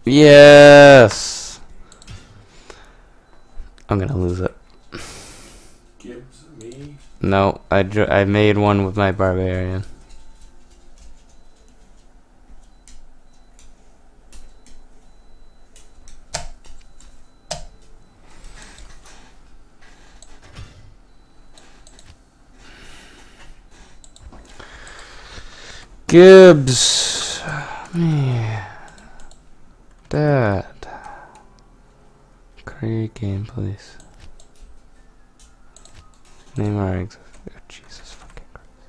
Yes! I'm gonna lose it. Gibbs, me. No, I made one with my barbarian. Gibbs! Man. Dad. Create game, please. Name our exit. Oh, Jesus fucking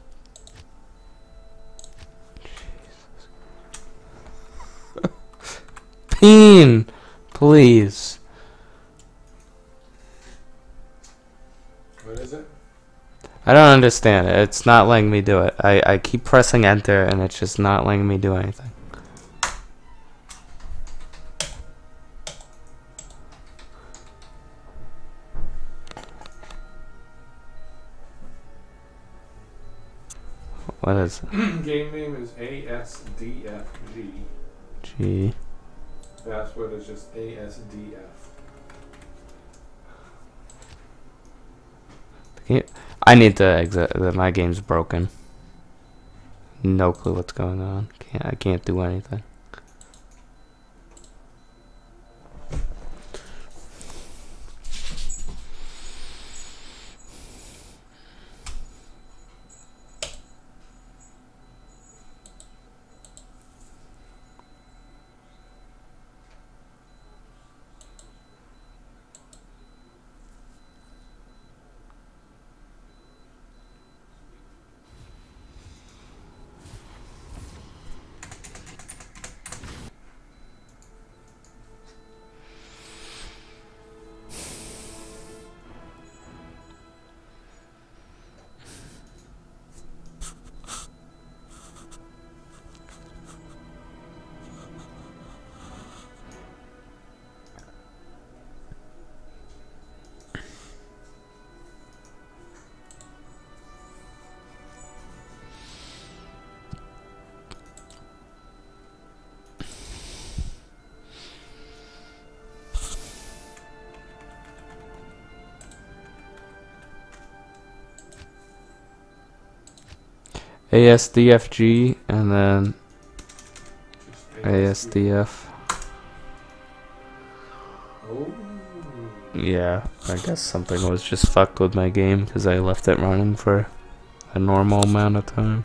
Christ. Jesus. Peen! Please. What is it? I don't understand it. It's not letting me do it. I keep pressing enter and it's just not letting me do anything. What is it? Game name is ASDFG. G. Password is just ASDF. I need to exit. My game's broken. No clue what's going on. I can't do anything. ASDFG and then ASDF. Oh. Yeah, I guess something was just fucked with my game because I left it running for a normal amount of time.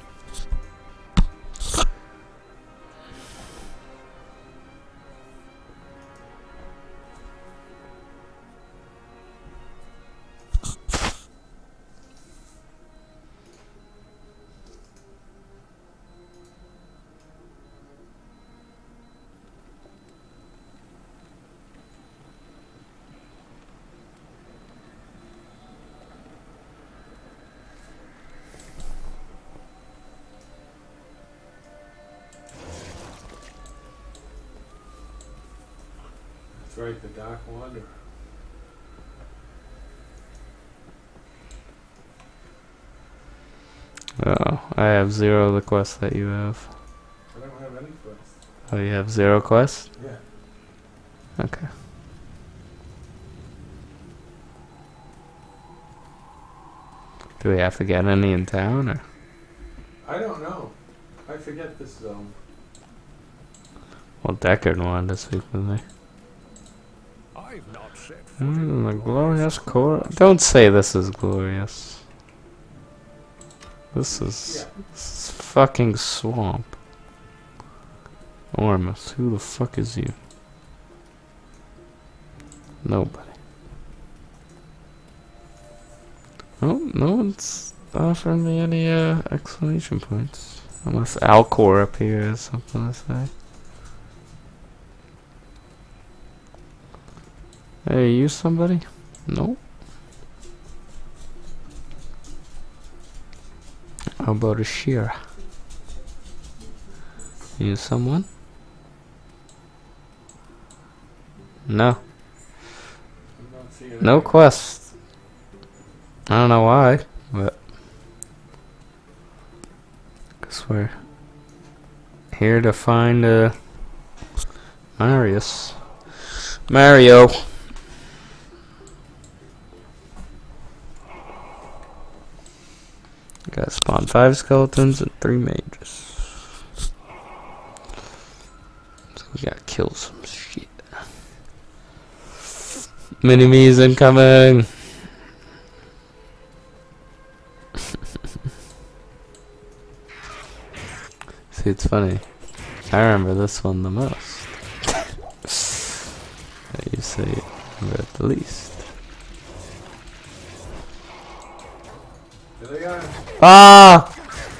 That's right, the Dark Wanderer. Oh, I have 0 the quests that you have. I don't have any quests. Oh, you have 0 quests? Yeah. Okay. Do we have to get any in town or? I don't know. I forget this zone. Well, Deckard wanted to speak with me. I've not set The glorious core. Don't say this is glorious. This is fucking swamp. Ormus, who the fuck is you? Nobody. Oh, no one's offering me any exclamation points. Unless Alcor up here has something to say. Hey, you somebody? No. How about a Shira? You someone? No. I'm not seeing No anything. quest. I don't know why, but guess we're here to find Marius. Mario. Gotta spawn 5 skeletons and 3 mages. So we gotta kill some shit. Mini-me's incoming! See, it's funny. I remember this one the most. You say it, remember it the least. Here they are. Ah!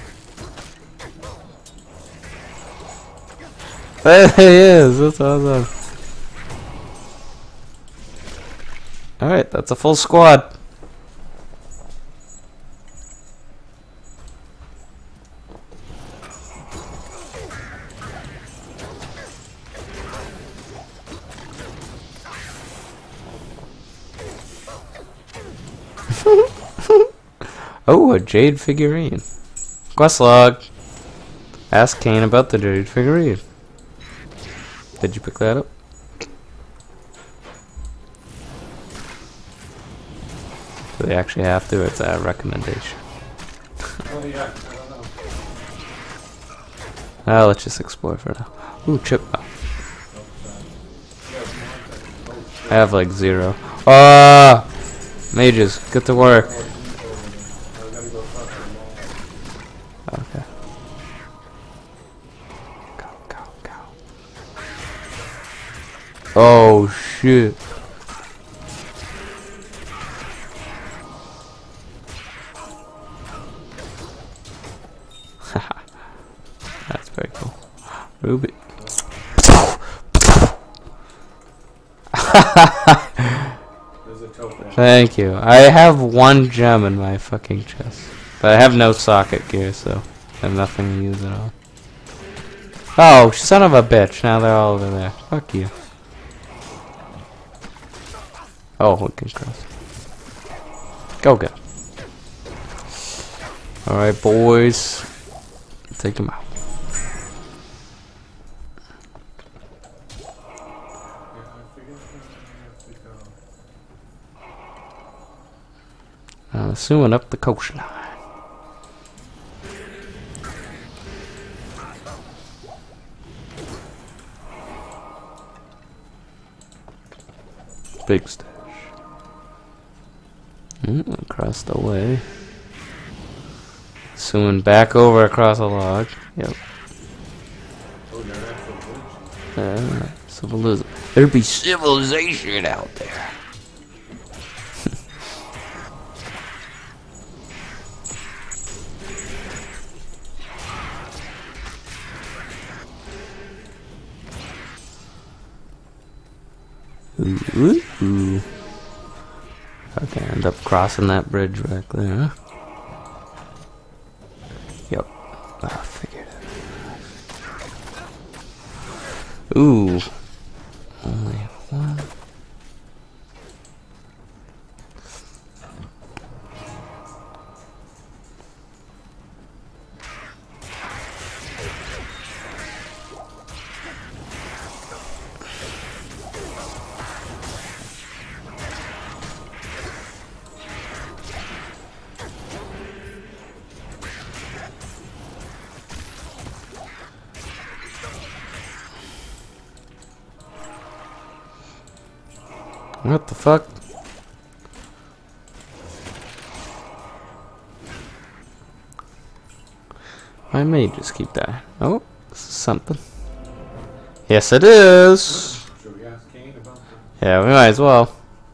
There he is! That's awesome. Alright, that's a full squad. Oh, a jade figurine. Quest log. Ask Kane about the jade figurine. Did you pick that up? Do they actually have to, or it's a recommendation? Oh yeah, I don't know. Let's just explore for now. Ooh, chip. Oh, I have like 0. Ah! Mages, get to work. Okay. Go, go, go. Oh, shit. That's very cool. Ruby. There's a token. Thank you. I have 1 gem in my fucking chest. But I have no socket gear, so I have nothing to use at all. Oh, son of a bitch. Now they're all over there. Fuck you. Oh, we can cross. Go, go. Alright, boys. Take him out. Assuming up the coastline. Big stash. Across the way. Assuming back over across a log. Yep. Civilization. There'd be civilization out there. Ooh. Okay, end up crossing that bridge back there, huh? Yep. I figured it. Ooh. Only 1. What the fuck? I may just keep that. Oh, this is something. Yes, it is. Should we ask Kane about that? Yeah, we might as well.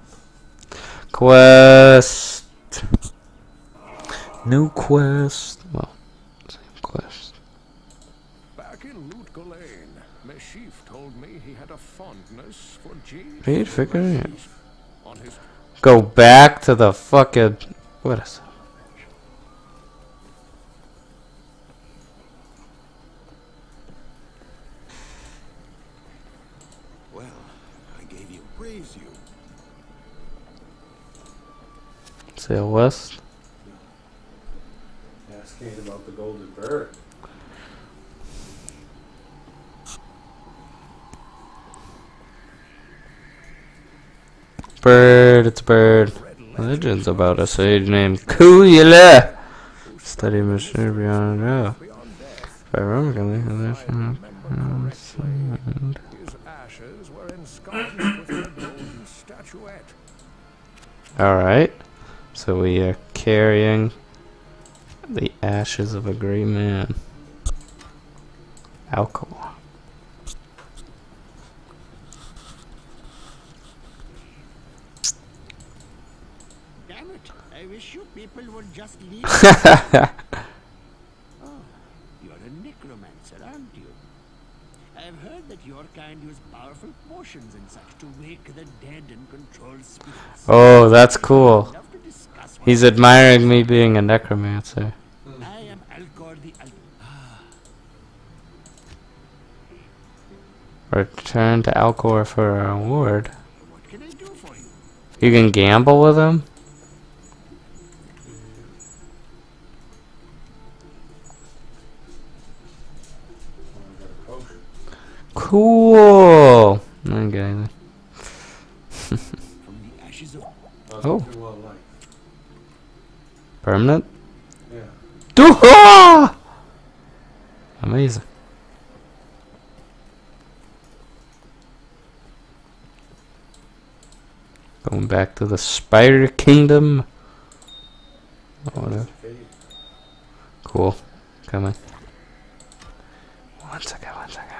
Quest. New quest. Well, same quest. Back in Loot-Ghislaine, Meshif told me he had a fondness for jade. Jade figurine. On his Go back to the fucking. What is it? Well, I gave you praise, you. Sail west. Ask Kane about the golden bird. bird. It's a bird. Legends about a sage named Kuyula. Study mystery beyond now. If I remember correctly, His ashes were ensconced within a golden statuette. alright. So we are carrying the ashes of a great man. Alcohol. Damn it, I wish you people would just leave. Oh, you're a necromancer, aren't you? I've heard that your kind use powerful potions and such to wake the dead and control spirits. Oh, that's cool. I'd love to discuss what He's admiring me being a necromancer. I am Alcor the Return to Alcor for a reward. What can I do for you? You can gamble with him? Cool. Okay then. From the ashes of Oh. Do well life. Permanent? Yeah. Dooha! Amazing. Going back to the Spider Kingdom. Oh, whatever. Cool. Coming. One second.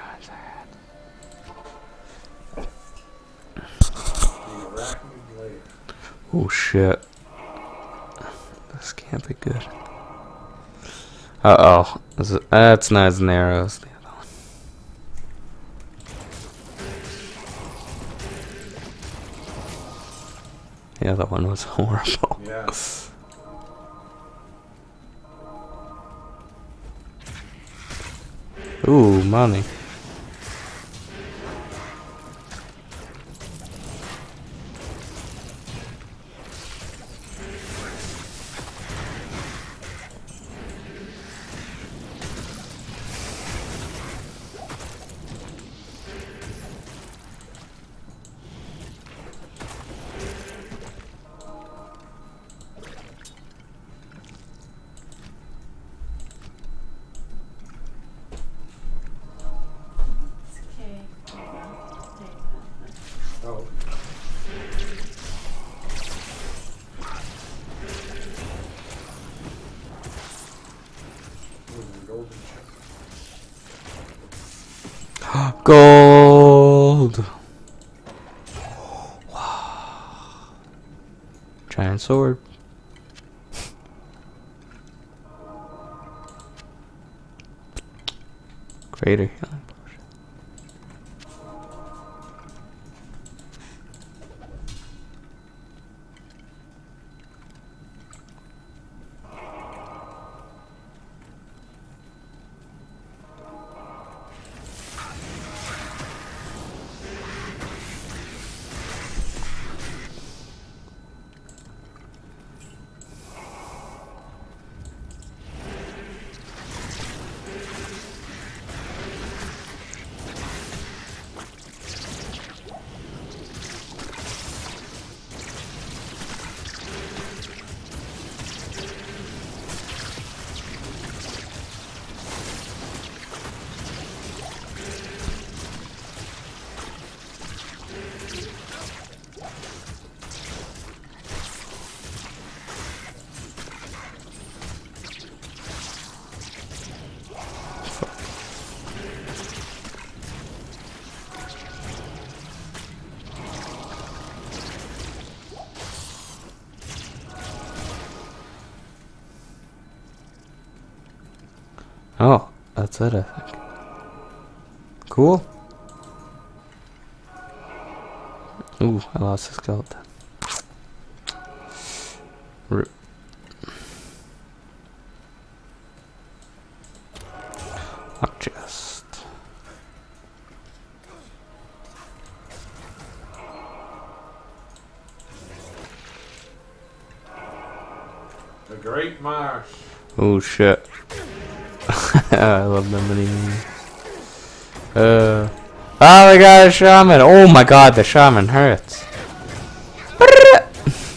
The arachnid lair. Oh shit. This can't be good. Uh-oh. That's not as narrow as the other one. The other one was horrible. Yeah. Ooh, money. Oh. Ooh, the golden chest. Gold. Wow. Giant sword. Greater healing potion. Oh, that's it, I think. Cool. Ooh, I lost the skeleton. Rip. Lock chest. The Great Marsh. Oh shit. I love the mini memes. Oh, they got a shaman. Oh my god, the shaman hurts.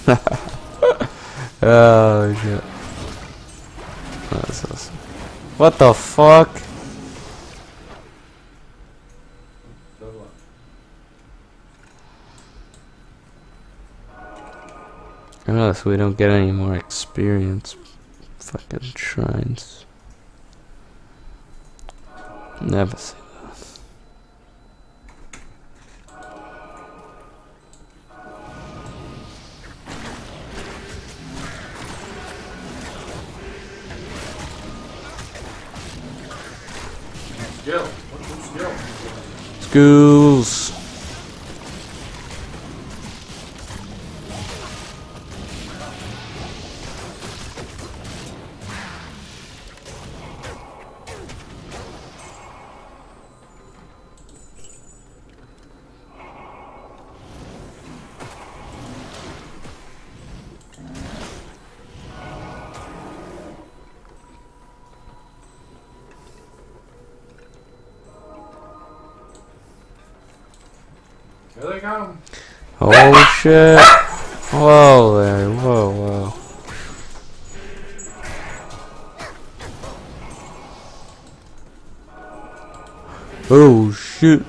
Oh shit. That's awesome. What the fuck? Level up. Unless we don't get any more experience. Fucking shrines. Never say that. Skill. What's the skill? Schools. Here they come. Holy shit. Whoa there. Whoa, whoa. Oh shit.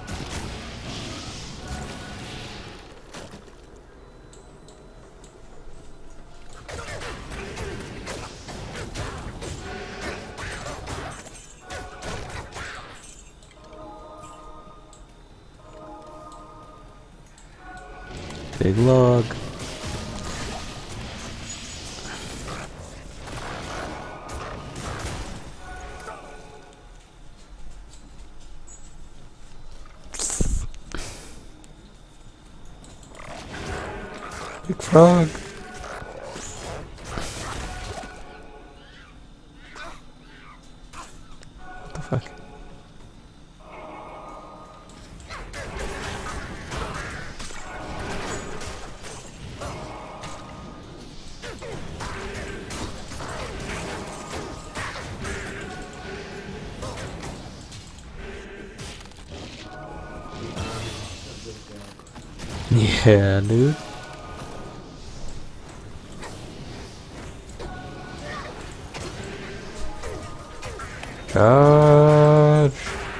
Big log. Big frog. What the fuck? Yeah, dude. Charge.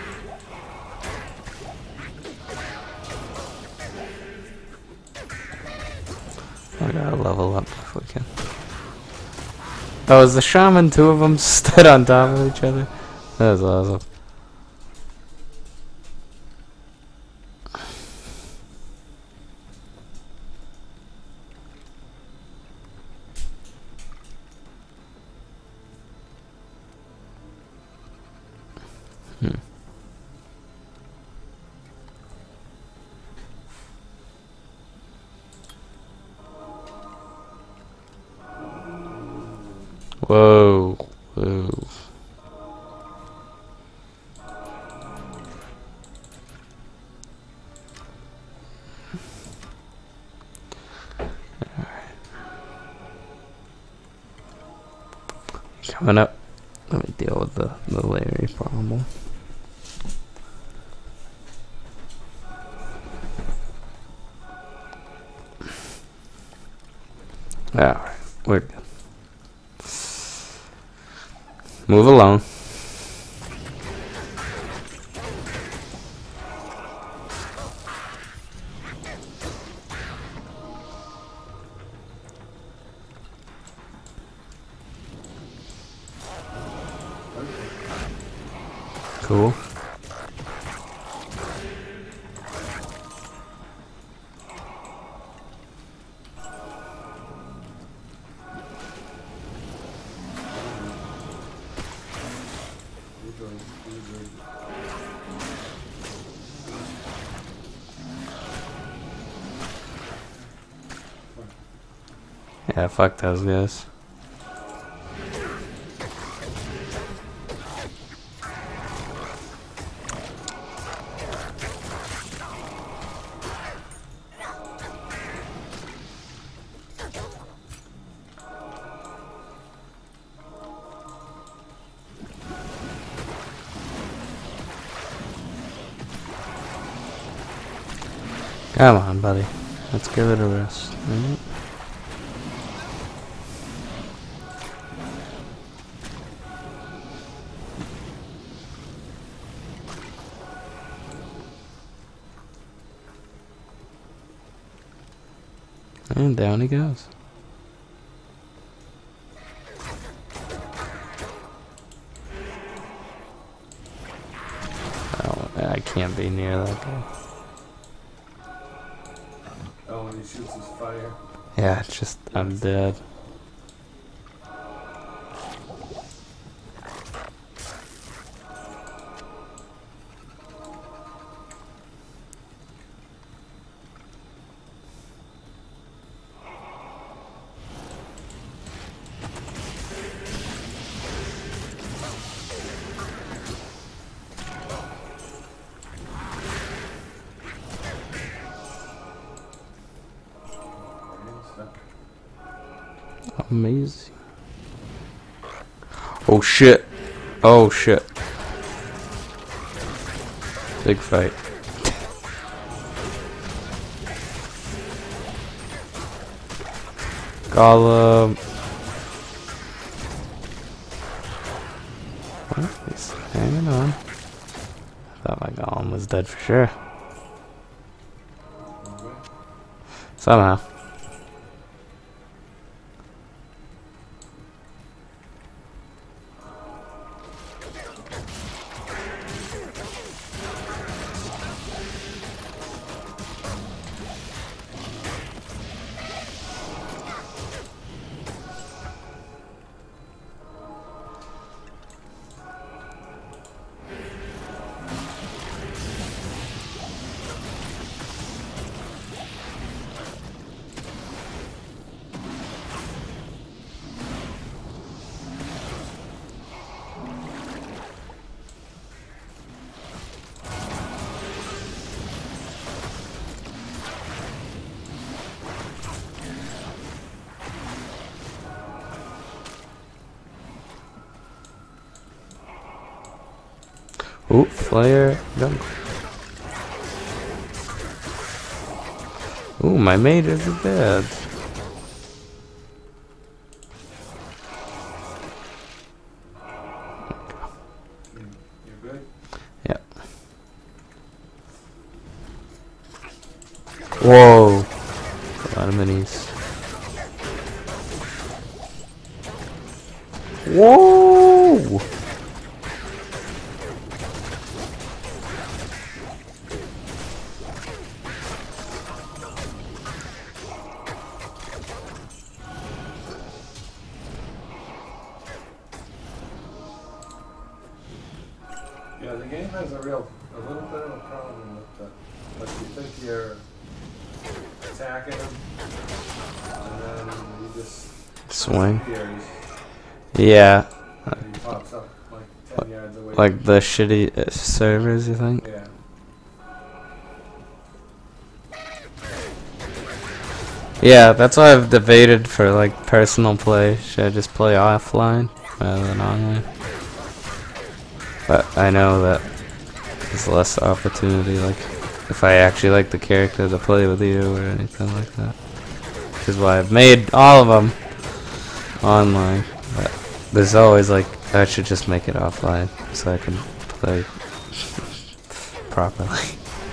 I gotta level up if we can. Oh, is the shaman two of them stood on top of each other? That was awesome. Whoa, whoa. Coming up. Let me deal with the Larry problem. Alright, we're good. Move along. Cool. Yeah, fuck those guys. Come on, buddy. Let's give it a rest. Right? And down he goes. Oh, I can't be near that guy. Oh, when he shoots his fire. Yeah, it's just, I'm dead. Amazing. Oh shit. Oh shit. Big fight. Gollum. Well, he's hanging on. I thought my Gollum was dead for sure. Somehow. Ooh, flare gun. Ooh, my mate is dead. You're good? Yep. Whoa. A lot of minis. Whoa! Yeah, the game has a little bit of a problem with the, like you think you're attacking him, and then he just Swing. disappears, Yeah. and he pops up like 10 yards away. Like the shitty servers, you think? Yeah. Yeah, that's why I've debated for like personal play. Should I just play offline rather than online? But I know that there's less opportunity, like if I actually like the character to play with you or anything like that. Which is why I've made all of them online. But there's always like, I should just make it offline so I can play properly.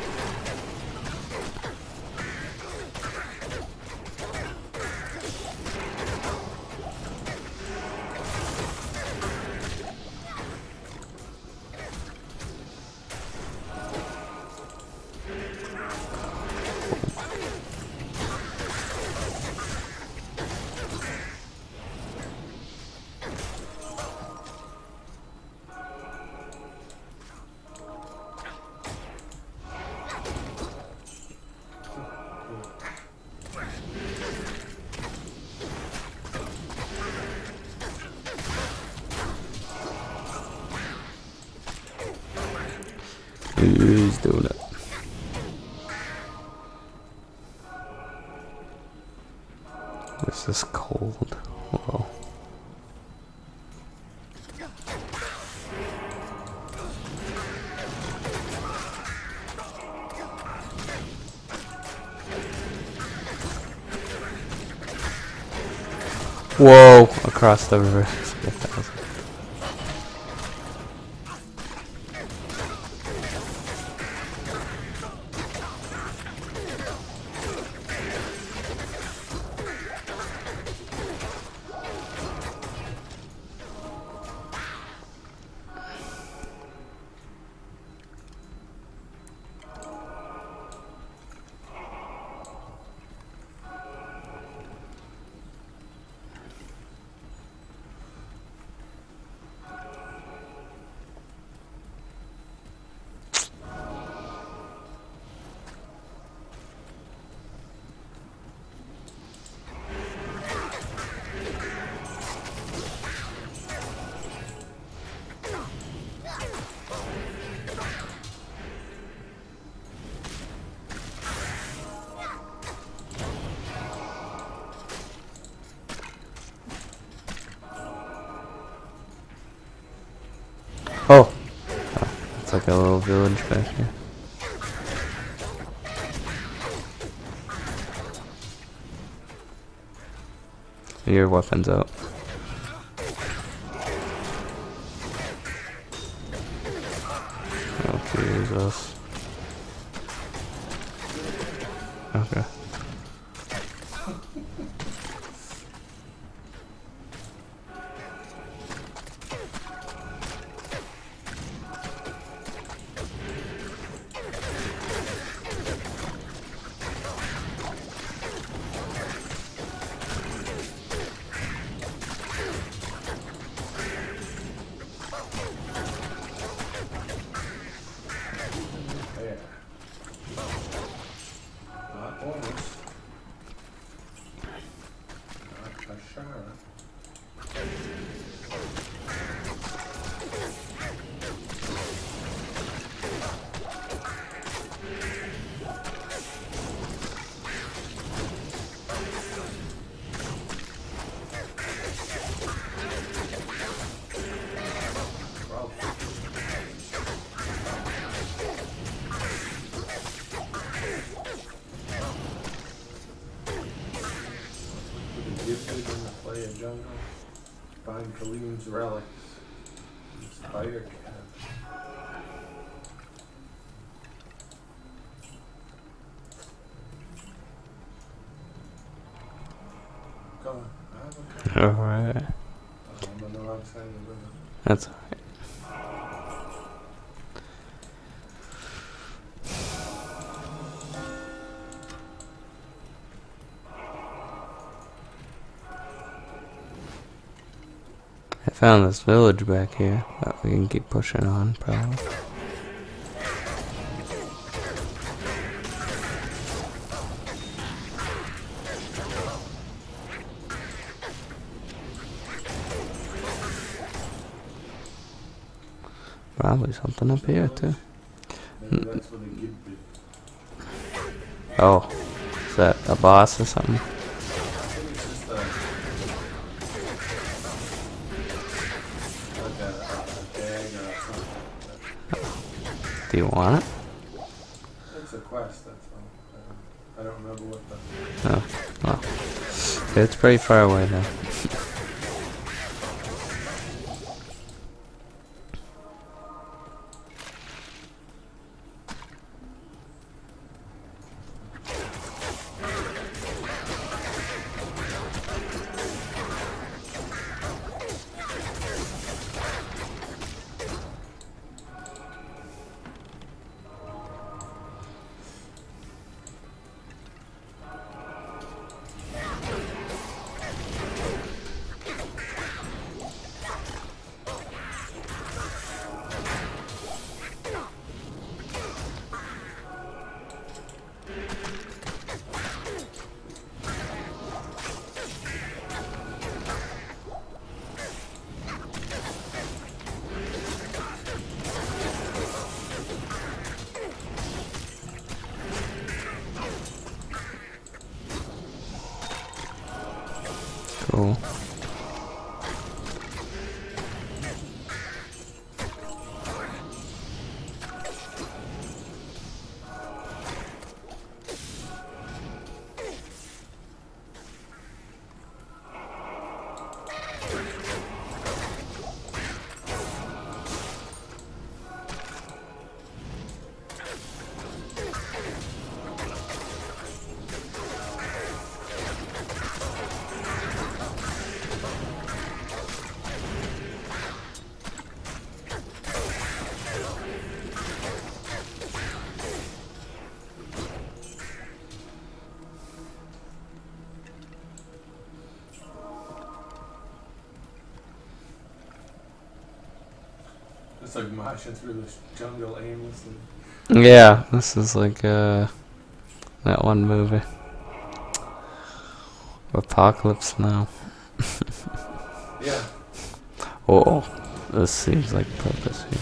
He's doing it. This is cold. Whoa. Whoa! Across the river. like a little village back here. Your weapon's out. Oh Jesus. Okay. There. Not almost. Not for sure. Well, we can get in the play a jungle. Find Kaleem's relics. Spider cat. Come on. I have a Alright. I'm on the wrong side of the river. That's alright. I found this village back here that we can keep pushing on, probably. Probably something up here too. Maybe that's where the gib bit. Oh, is that a boss or something? I think it's just like a gag or something. Do you want it? It's a quest, that's all. I don't remember what the... Oh, well. It's pretty far away then. Cool. It's like marching through this jungle aimlessly. Yeah, this is like that one movie. Apocalypse Now. Yeah. Oh, this seems like purpose here.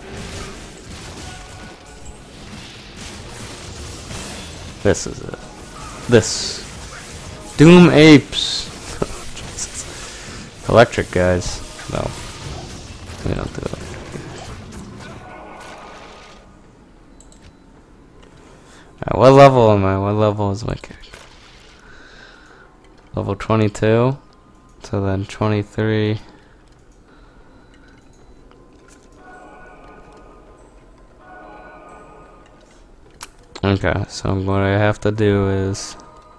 This is it. This. Doom Apes. Jesus. Electric guys. No. We don't do electric guys. Alright, what level am I? What level is my character? Level 22. So then 23. Okay, so what I have to do is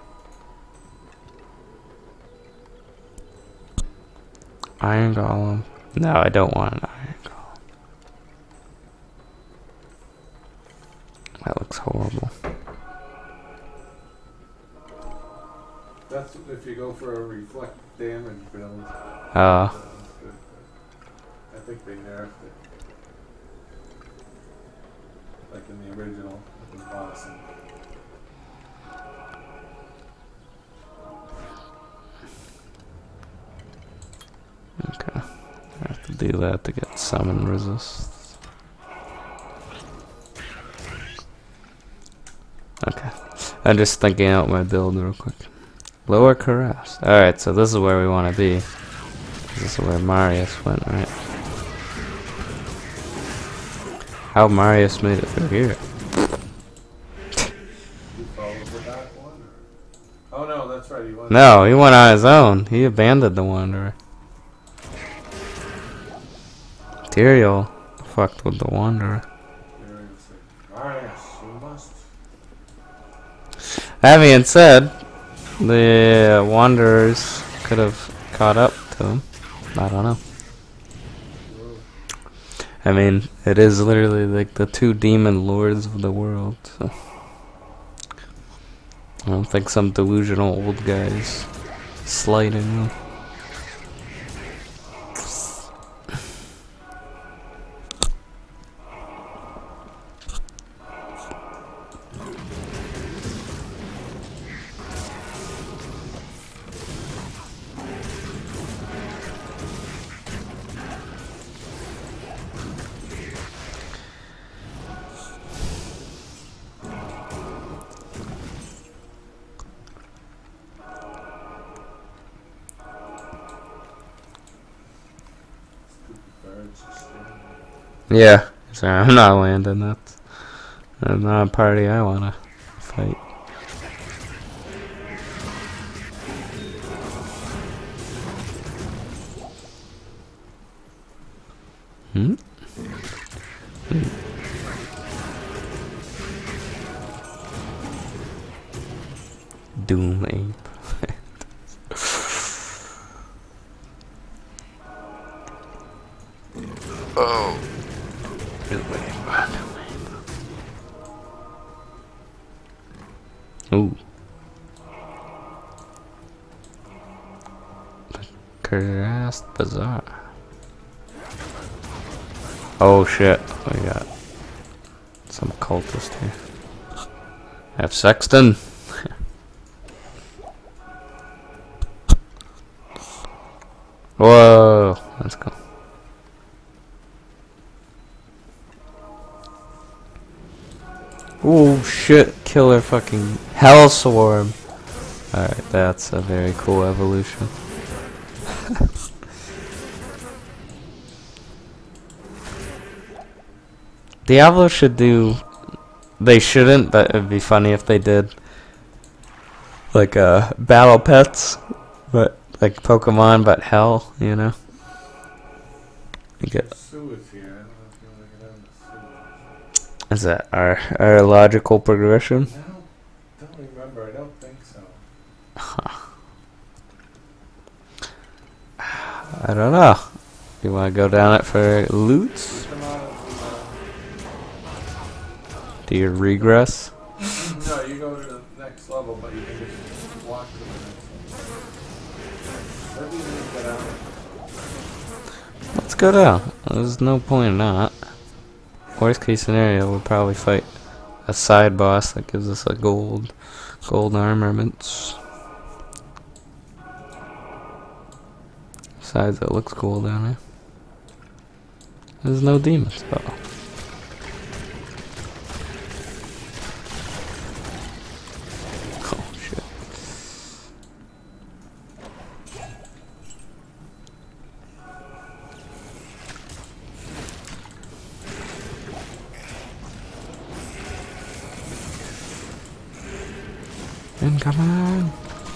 Iron Golem. No, I don't want an Iron Golem. That looks horrible. That's if you go for a reflect damage build. Uh, That's good. I think they nerfed it. Like in the original, it was awesome. okay. I have to do that to get summon resist. Okay. I'm just thinking out my build real quick. Lower Caress. Alright, so this is where we want to be. This is where Marius went, right? How Marius made it through here? You followed the back one? Or? Oh no, that's right. He went. No, he went on his own. He abandoned the Wanderer. Tyrael fucked with the Wanderer. Marius, you must. That being said, the Wanderers could have caught up to him. I don't know. I mean, it is literally like the two demon lords of the world, so I don't think some delusional old guys slighting them. Yeah, sorry, I'm not landing. That's not a party I wanna fight. Hmm? Doom Ape. Oh. Ooh. Cursed Bazaar. Oh shit, we got some cultist here. I have Sexton. Whoa, let's go. Oh shit, killer fucking Hell Swarm. Alright, that's a very cool evolution. Diablo should do... They shouldn't, but it'd be funny if they did. Like, battle pets. But, like Pokemon, but hell, you know? You get... Sue is here. I don't know if you want to get on the Sue. Is that our logical progression? I don't remember. I don't think so. I don't know. You want to go down it for loot? Come on. Do you regress? No, you go to the next level, but you can just walk to the next level. Maybe you need to get out. Let's go down. There's no point in not. Worst case scenario, we'll probably fight a side boss that gives us a gold armaments. Besides, it looks cool down here. There's no demons though. Oh shit. Incoming!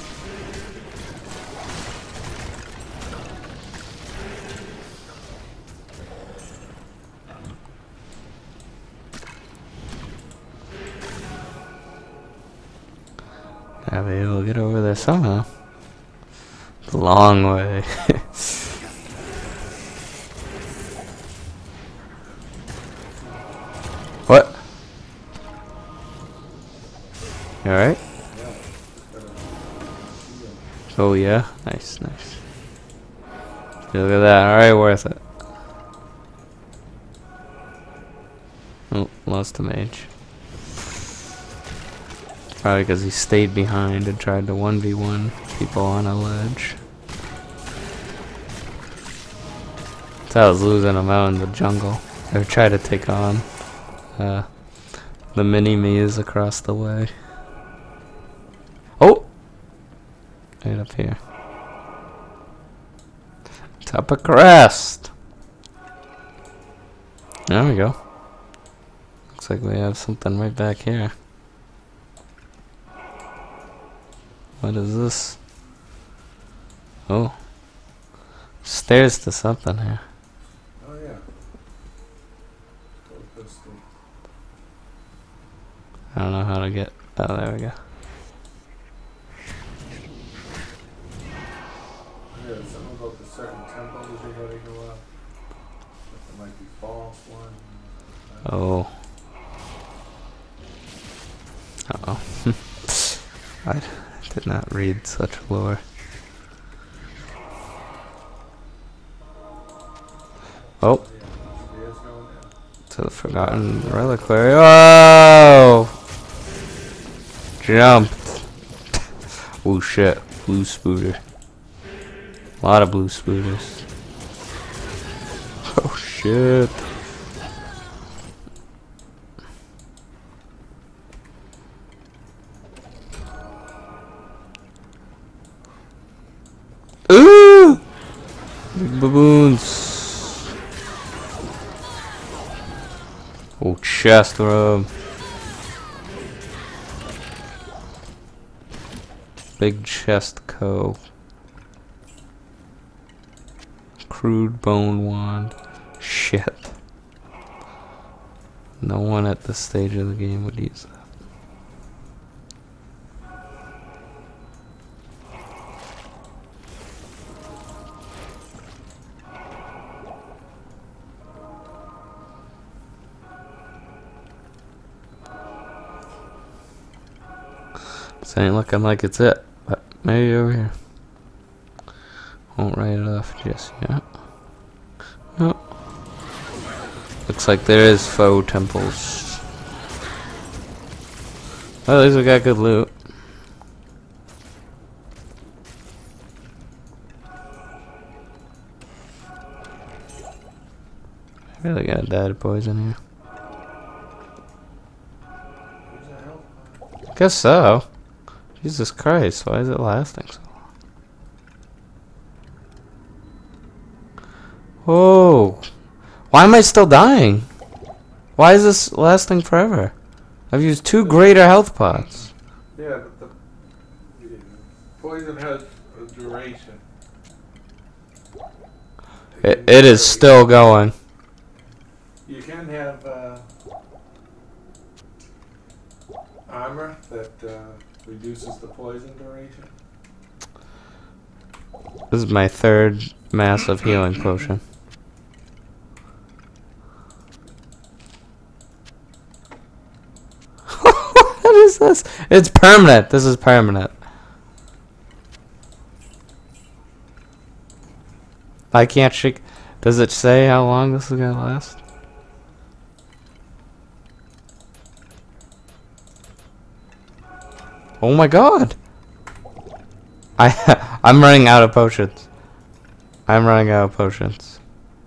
I'll be able to get over there somehow. It's a long way. What? You alright? Oh yeah? Nice, nice. Look at that, alright, worth it. Oh, lost the mage. Probably because he stayed behind and tried to 1v1 people on a ledge. That's how I was losing them out in the jungle. They tried to take on the mini-me's across the way. Oh! Right up here. Top of crest! There we go. Looks like we have something right back here. What is this? Oh. Stairs to something here. Oh yeah. Gold pistol. I don't know how to get... Oh, there we go. Yeah, something about the certain temples you gotta go up. There might be false ones. Oh. Uh-oh. I did not read such lore. Oh. Stairs going down. To the Forgotten Reliquary. Oh! Jumped. Oh shit. Blue spooter. A lot of blue spooters. Oh shit. Ooh! Big baboons. Oh, chest rub. Big chest co. Crude bone wand. Shit. No one at this stage of the game would use that. This ain't looking like it's it, but maybe over here. Won't write it off just yet. Nope. Looks like there is faux temples. Well, at least we got good loot. I really gotta die to poison here. Guess so. Jesus Christ, why is it lasting so long? Whoa! Why am I still dying? Why is this lasting forever? I've used 2 greater health pots. Yeah, but the poison has a duration. It is still going. You can have armor that reduces the poison duration. This is my 3rd massive healing potion. What is this? It's permanent. This is permanent. I can't shake. Does it say how long this is gonna last? Oh my god! I'm running out of potions. I'm running out of potions.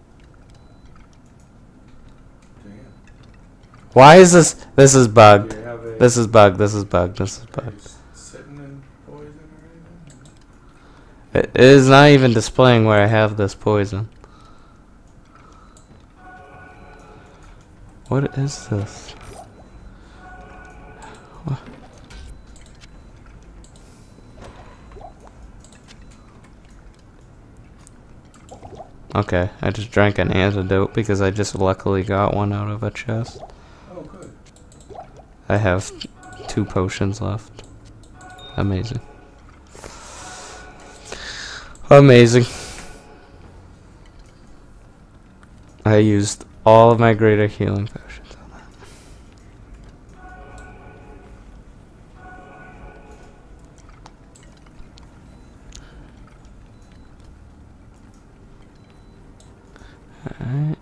Damn. Why is this? This is bugged. Do you have a, This is bugged. This is bugged. This is are you bugged. sitting in poison or anything? It is not even displaying where I have this poison. What is this? What? Okay, I just drank an antidote because I just luckily got one out of a chest. Oh, good. I have 2 potions left. Amazing. Amazing. I used all of my greater healing potions on that. Alright.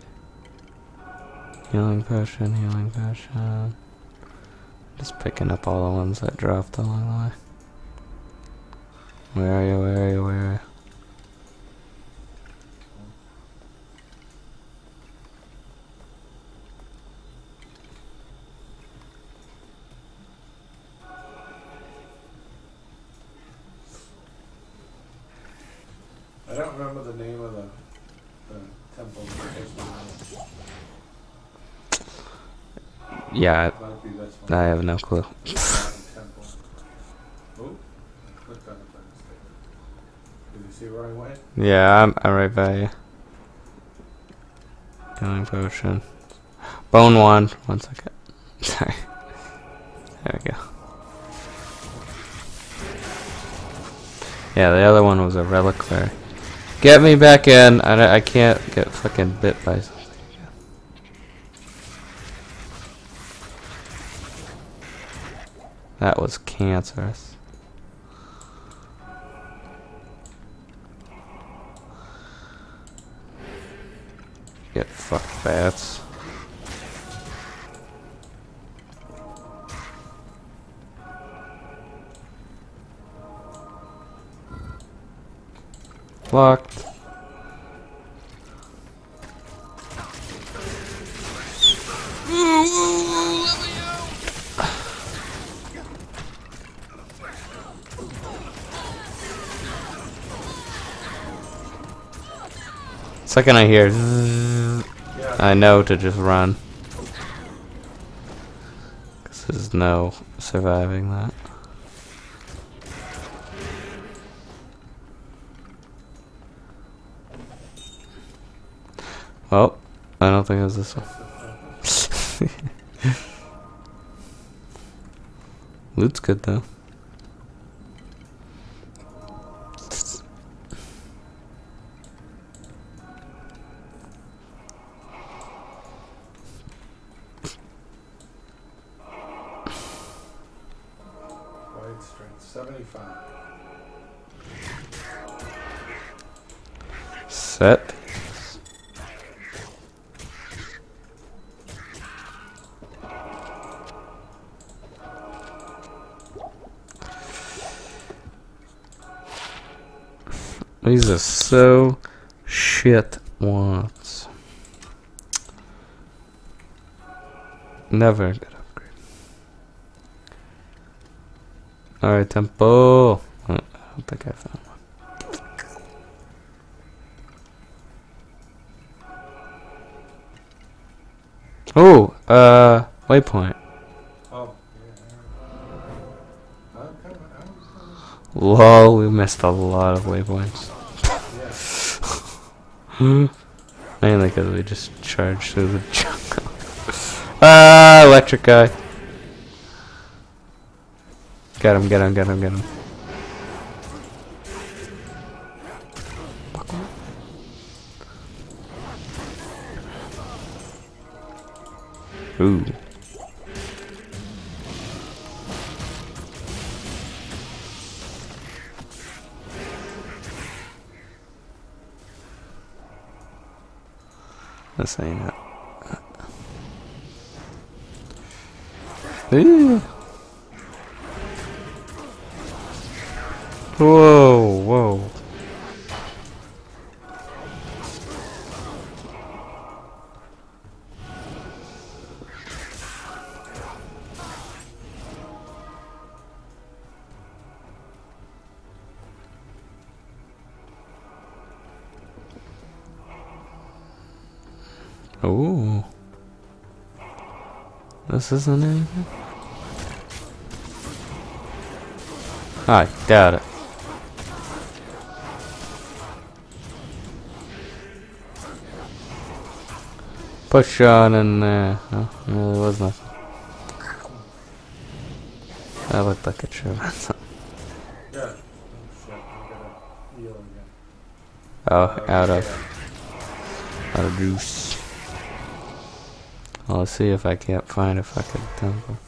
Healing potion, healing potion. Just picking up all the ones that dropped along the way. Where are you, where are you, where are you? I don't remember the name of the temple. Yeah, Might be this one. I have no clue. Temple. Oh, clicked on it by mistake. Did you see where I went? Yeah, I'm right by you. Healing potion. Bone wand. 1 second. Sorry. There we go. Yeah, the other one was a reliquary. Get me back in. I can't get fucking bit by something again. That was cancerous. Get fucked, bats. Locked. Second I hear zzz, I know to just run. 'Cause there's no surviving that. Oh, I don't think it was this one. Loot's good though. Right strength 75. Set. These are so shit once. Never a good upgrade. Alright, tempo. I don't think I found one. Oh, waypoint. Oh, yeah. I'm coming. Lol, we missed a lot of waypoints. Yeah. Mainly because we just charged through the jungle. Electric guy. Get him, get him, get him, get him. Ooh. This ain't it. Ooh. Whoa, whoa. Ooh. This isn't anything? I doubt it. Push on in there. No, no, there was nothing. That looked like it should have been something. Yeah. Oh shit, I gotta heal again. Oh, out Yeah. of juice. I'll see if I can't find a fucking temple.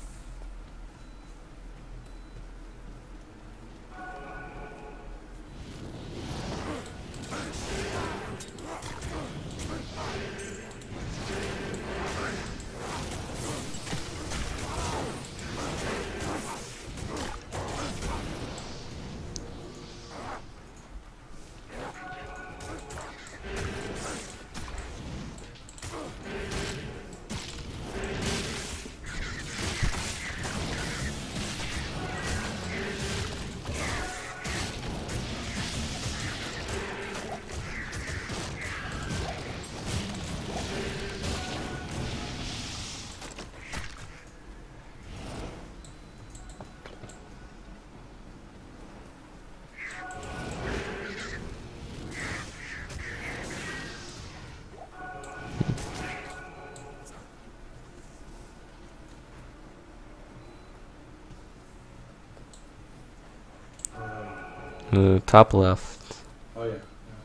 Top left. Oh yeah.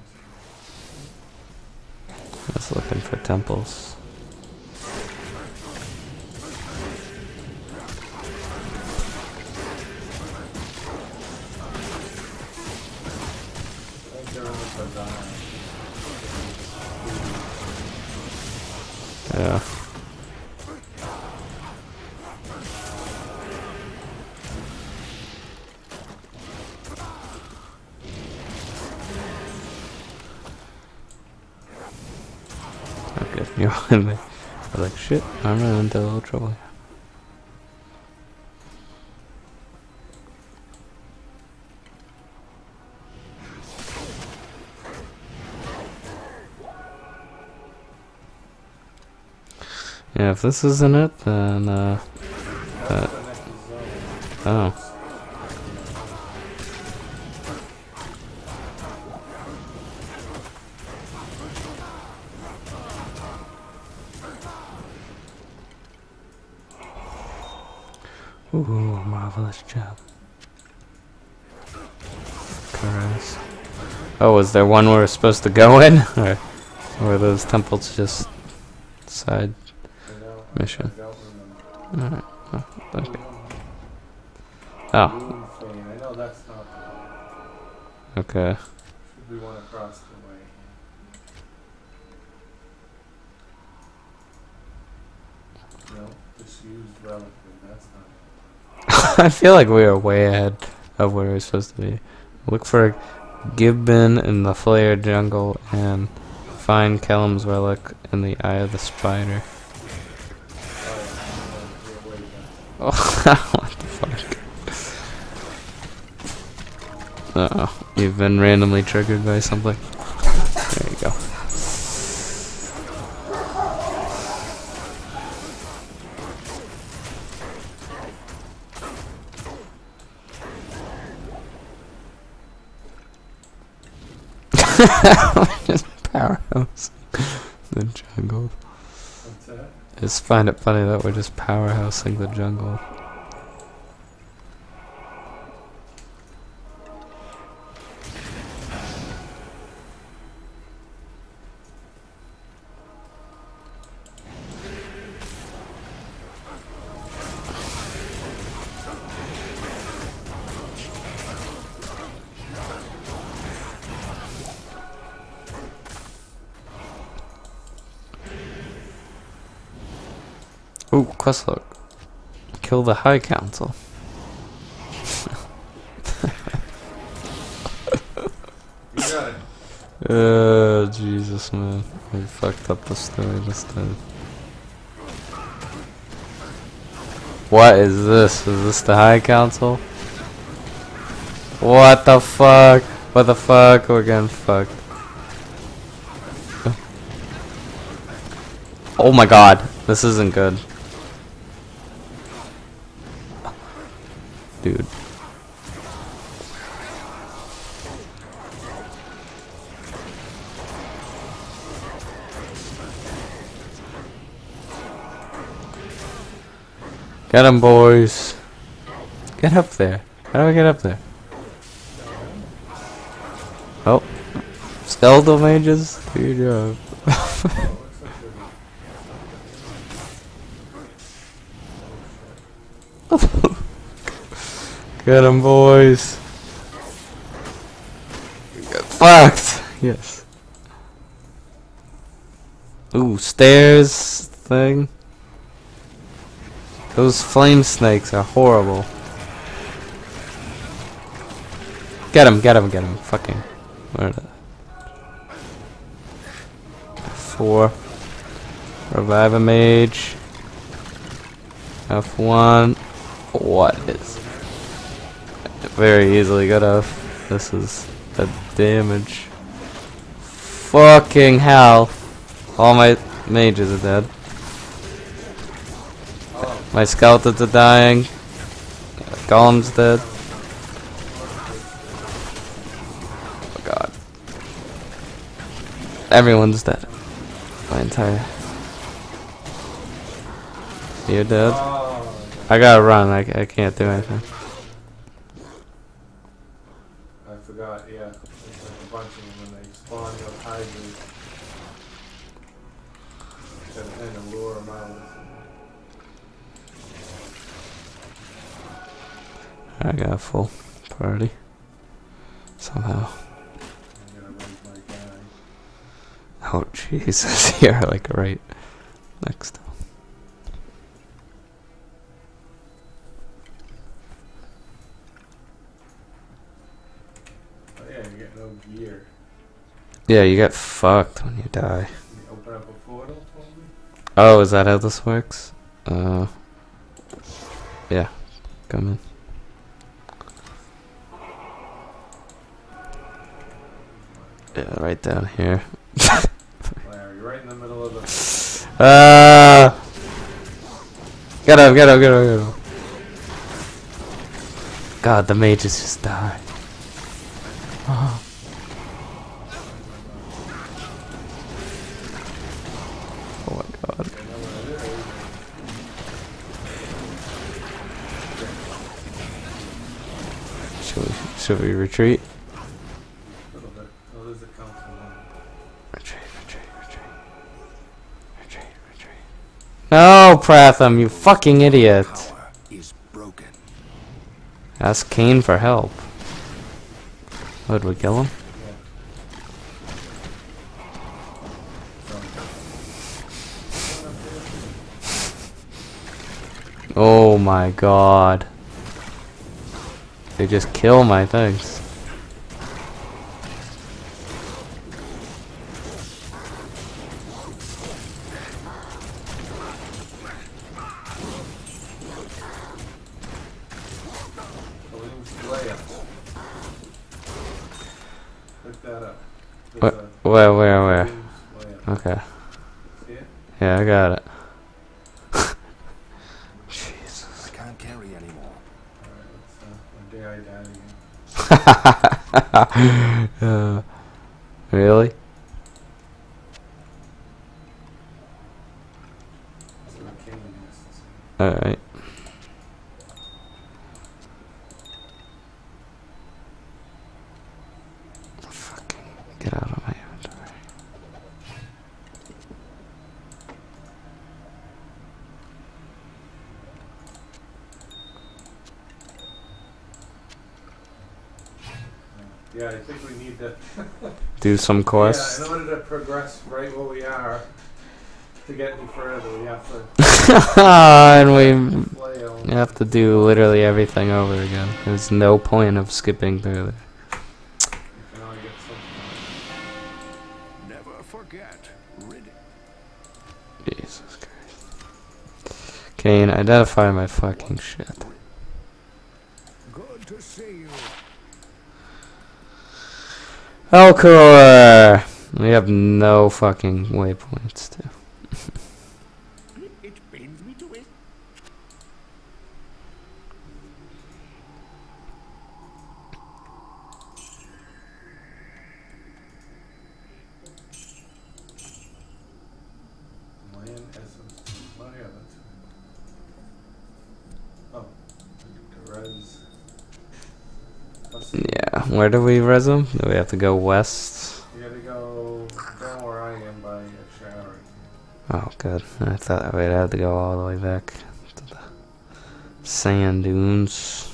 Just looking for temples. I think they're in the bazaar. Yeah. Okay, you're on me. I was like, shit, I'm running into a little trouble here. Yeah, if this isn't it, then, That's the next zone. oh. Ooh, marvelous job. Caress. Oh, was there one we're supposed to go in? Or were those temples just side I know, mission? I don't remember. Alright. Oh, okay. Oh, Moon Fane, I know that's not the one. okay. Should be one across the way. No, disused relic, that's not it. I feel like we are way ahead of where we're supposed to be. Look for Gibbon in the Flare Jungle and find Kellum's relic in the Eye of the Spider. Oh, yeah, Oh, what the fuck? Uh-oh, you've been randomly triggered by something. There you go. Just powerhouse the jungle. what's that? I just find it funny that we're just powerhousing the jungle. Ooh, quest log. Kill the High Council. You got it. Jesus, man. We fucked up the story this time. What is this? Is this the High Council? What the fuck? What the fuck? We're getting fucked. Oh my god. This isn't good. Dude. Get 'em, boys. Get up there. How do I get up there? Oh. Skeletal mages? Do your job. Get 'em, boys. Get fucked. Yes. Ooh, stairs thing. Those flame snakes are horrible. Get him, get him, get him. Fucking. Where are they? 4. Revive a mage. F1. What is? Very easily got off. This is the damage. Fucking hell. All my mages are dead. My skeletons are dying. Golem's dead. Oh god. Everyone's dead. My entire... You're dead? I gotta run. I can't do anything. I forgot, yeah. There's like a bunch of them when they spawn, you'll hide these. And lure them out. I got a full party. Somehow. I'm gonna raise my guy. Oh Jesus, you're like right next to him. Oh yeah, you get no gear. Yeah, you get fucked when you die. Can you open up a portal for me? Oh, is that how this works? Yeah. Come in. Yeah, right down here. Larry, right in the middle of the... Get him, get him, get him, get him. God, the mages just died. Oh. Oh my god. Should we retreat? A little bit. Oh, there's a council one. Retreat, retreat, retreat. Retreat, retreat. No, Pratham, you fucking idiot. Power is broken. Ask Cain for help. Oh, did we kill him? Oh my god. They just kill my things. Look that up. Where? Okay. See it? Yeah, I got it. Jesus. I can't carry anymore. Alright, let's, one day I died again. Really? So the king has to say. Alright. Fucking get out of my inventory. Yeah, I think we need to... Do some quests. Yeah, in order to progress right where we are, to get any further, we have to And we flail. have to do literally everything over again. There's no point of skipping through there. We can only get something. Never forget, Riddick. Jesus Christ. Cain, identify my fucking shit. Good to see you. Elcor! We have no fucking waypoints to. It pains me to it. Land essence. Oh yeah, that's Where do we resume? Do we have to go west? You gotta go down where I am by Showering. Oh, good. I thought we'd have to go all the way back to the sand dunes.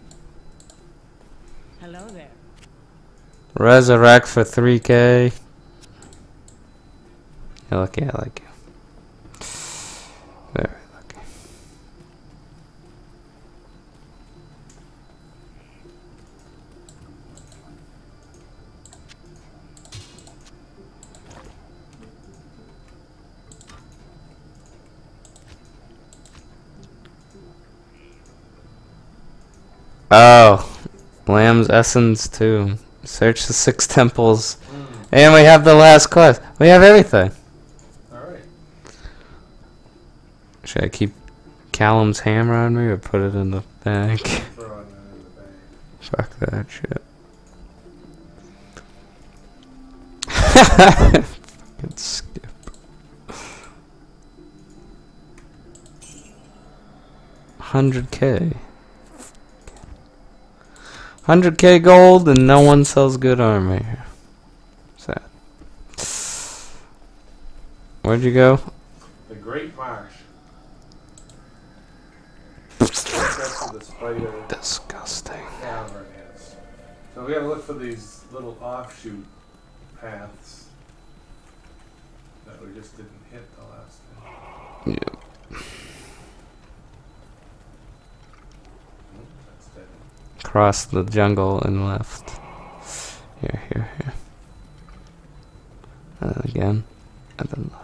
Hello there. Resurrect for 3K. You're lucky I like you. Very lucky. Oh, Lamb's Essence too. Search the 6 temples. And we have the last quest. We have everything. Alright. Should I keep Callum's hammer on me or put it in the bag? Throw it in the bag. Fuck that shit. Fucking skip. 100K. 100K gold and no one sells good armor here. Sad. Where'd you go? The Great Marsh. That's where the spider Disgusting. cavern is. So we gotta look for these little offshoot paths that we just didn't hit the last time. Yep. That's dead. Cross the jungle and left. Here, here, here. And then again. And then left.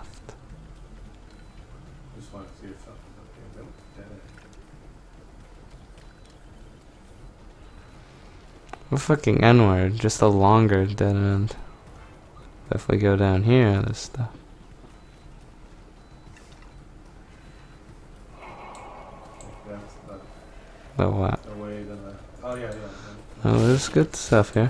Just want to see if something's up here. Nope, dead end. We're fucking N-word, just a longer dead end. If we go down here, there's stuff. That's But what? the way to the. Oh, yeah, yeah. Oh, there's good stuff here.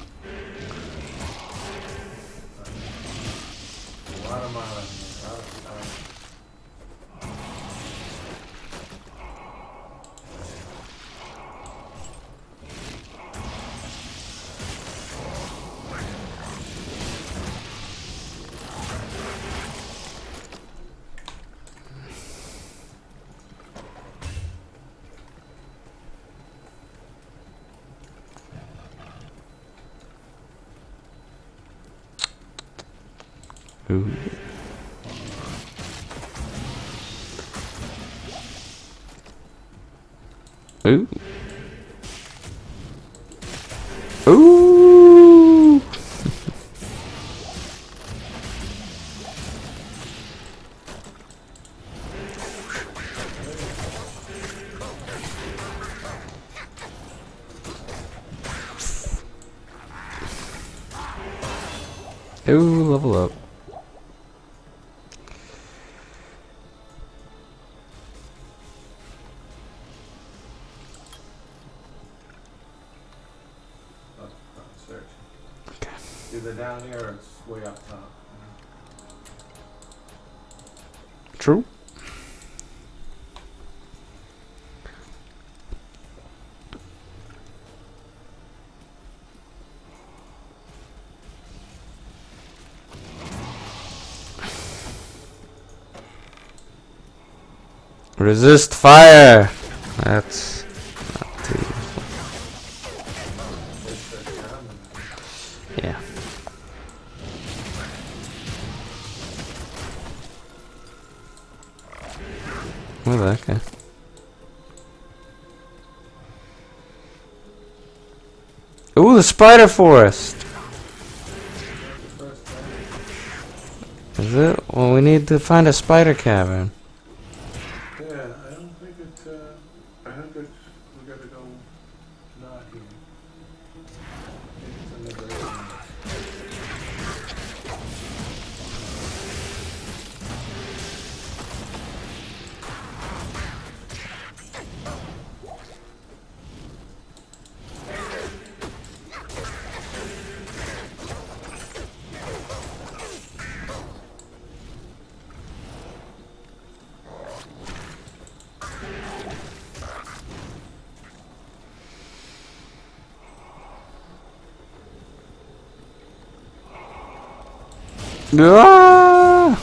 A lot of mana. A lot of time. Ooh. Ooh. Ooh. Ooh, level up. Search. Okay. Either down here or it's way up top. True. Resist fire. That's not too useful. It's the common. Yeah. Where'd that go? Ooh, the spider forest. First time. Is it? Well, we need to find a spider cavern. Yeah, I don't think it's, I think it's, we gotta go not here. I think it's another area. Ah!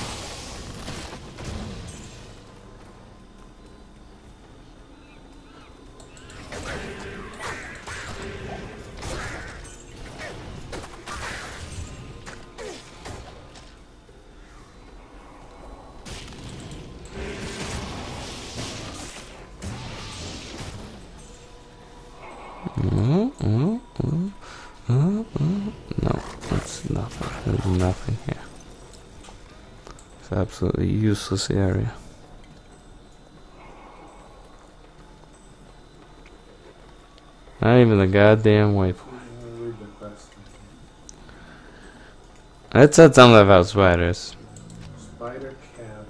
No, that's nothing. There's nothing here. It's an absolutely useless area. Not even the goddamn waypoint. Read the quest. It said something about spiders. Spider cat.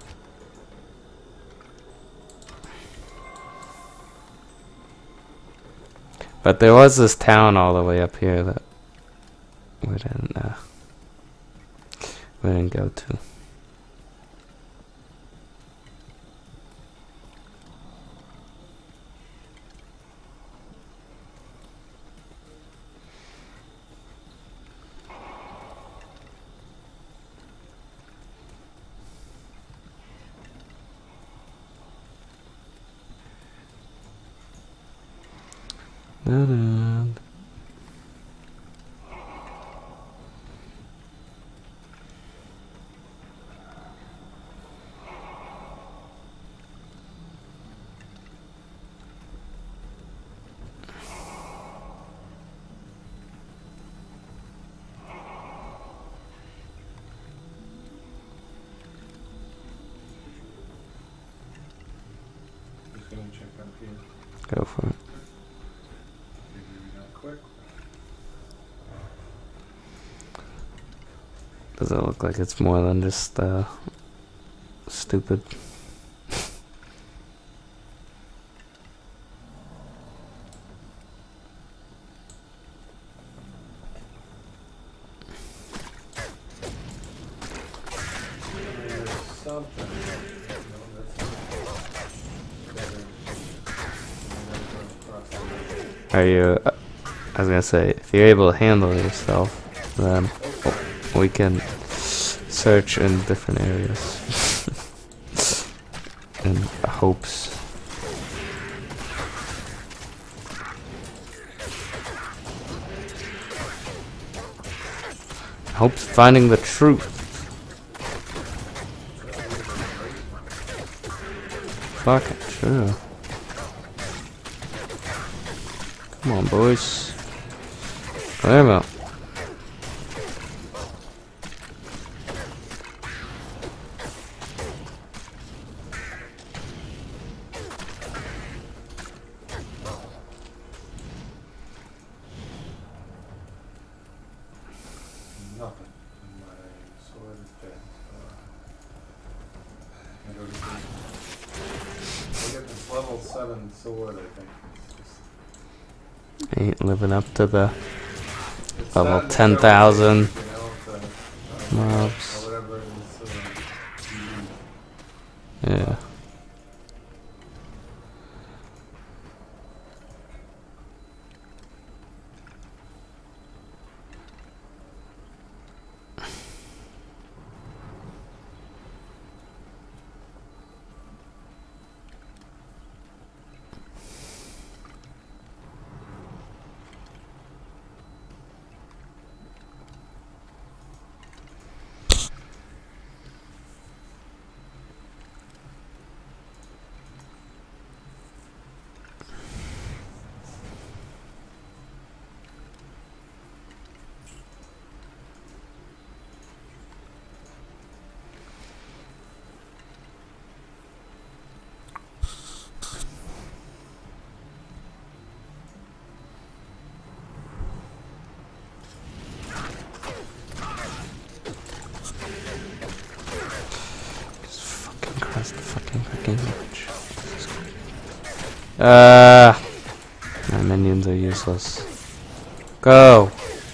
But there was this town all the way up here that we didn't go to. Da-da. Just gonna check up here. Go for it. Maybe not quick. Does it look like it's more than just stupid? There's something. No, that's not. Are you? I was gonna say, if you're able to handle yourself, then we can search in different areas. In hopes. Hopes of finding the truth. Fucking true. Come on, boys. Clear him out. Nothing. My sword is dead. I go to I get this level 7 sword, I think. It's just, Ain't living up to the it's level not 10,000 you know, to, mobs. or whatever it is. Yeah. Fucking bitch. My minions are useless. Go!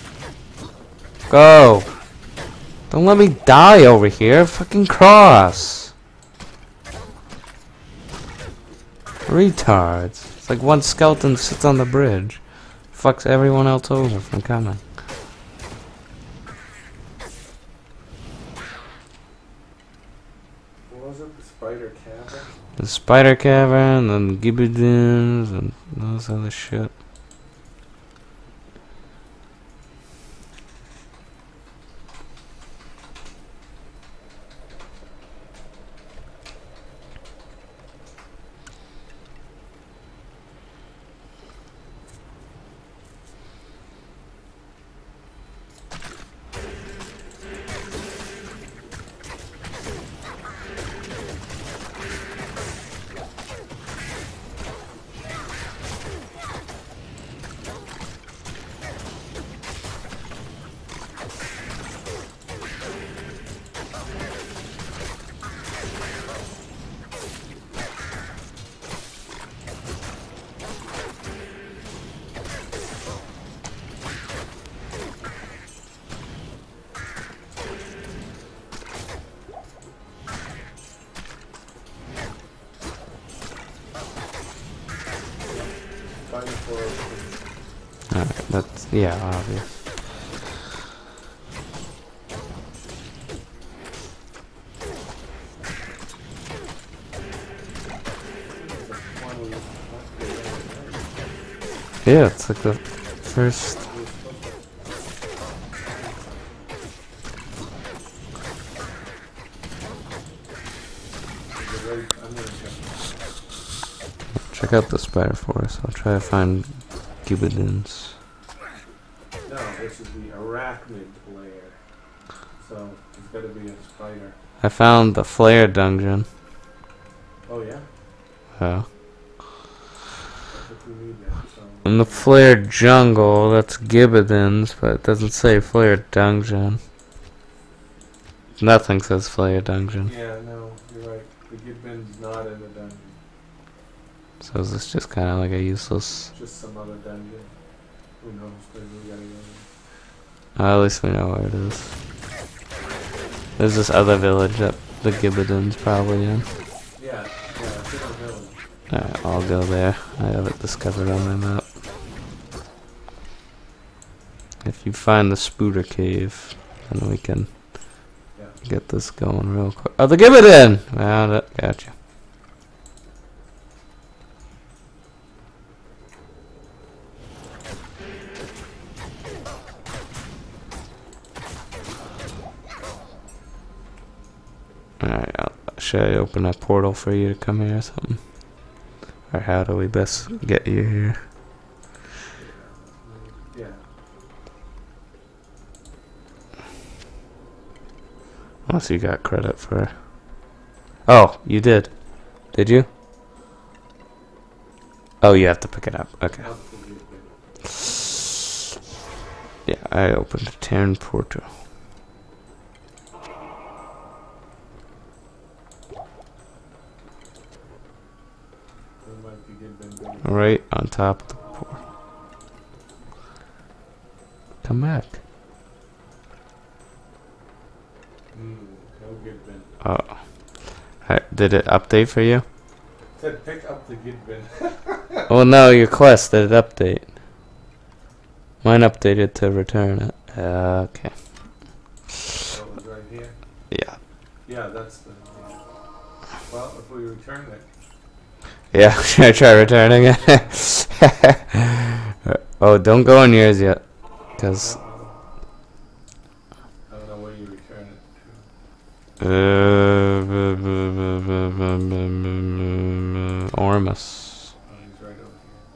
Go! Don't let me die over here. Fucking cross! Retards. It's like one skeleton sits on the bridge. Fucks everyone else over from coming. spider cavern. The spider cavern, and gibbidins, and those other shit. Spider forest. Alright, that's, yeah, obvious. Yeah, it's like the first. Check out the spider forest. I'll try to find gibbidins. No, this is the arachnid layer. So it's got to be a spider. I found the flare dungeon. Oh yeah. Oh. I think we need that. So. In the flare jungle, that's gibbidins, but it doesn't say flare dungeon. Nothing says flare dungeon. Yeah, no, you're right. The gibbon's not in the dungeon. So is this just kind of like a useless? Just some other dungeon. Who knows? Maybe we gotta go At least we know where it is. There's this other village that the gibbidins probably in. there. Yeah, it's in the village. Alright, I'll go there. I have it discovered on my map. If you find the Spooter Cave, then we can Yeah. get this going real quick. Oh, the gibbidin! Found it. Gotcha. Alright, should I open a portal for you to come here or something? Or how do we best get you here? Yeah. Unless you got credit for... Oh, you did. Did you? Oh, you have to pick it up. Okay. Up the gibbon. Yeah, I opened a Terran portal. There might be gibbon. Right on top of the portal. Come back. No gibbon. Oh. Did it update for you? Said pick up the gibbon. Oh no, your quest, did it update? Mine updated to return it. Okay. That was right here. Yeah. Yeah, that's the. Well, if we return it. Yeah, should I try returning it? Oh, don't go on yours yet. Because... I don't know where you return it Ormus. to. Oh, he's right over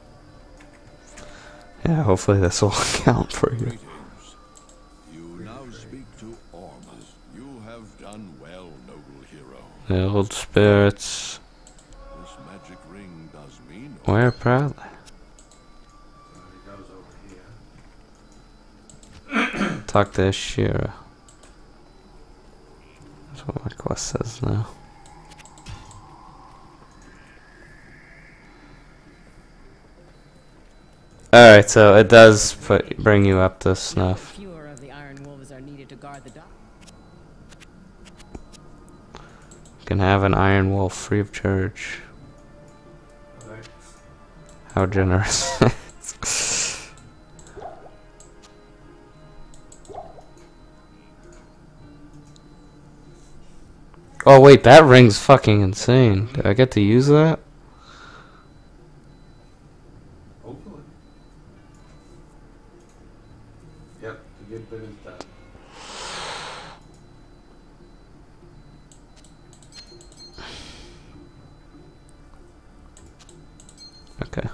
Yeah, hopefully this will count for you. Greetings. You now speak to Ormus. You have done well, noble hero. The old spirits This magic ring does me no wear proudly. here. Oh, he goes over here. Talk to Shira. That's what my quest says now. Alright, so it does bring you up to snuff. Fewer of the Iron Wolves are needed to guard the dock. You can have an Iron Wolf free of charge. Thanks. How generous. Oh wait, that ring's fucking insane. Do I get to use that? Hopefully. Yep, the good bit is done. Okay.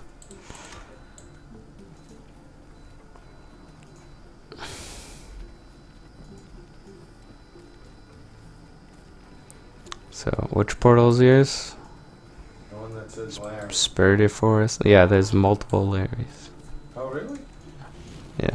So, which portal is yours? The one that says Larry. Spirited Forest? Yeah, there's multiple Larrys. Oh, really? Yeah.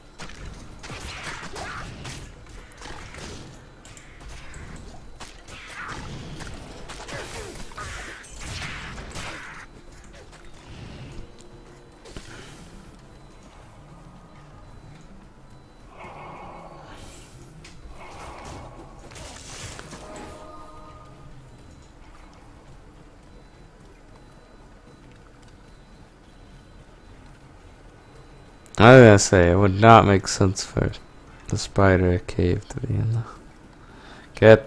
I was gonna say, it would not make sense for the spider cave to be in the... Get...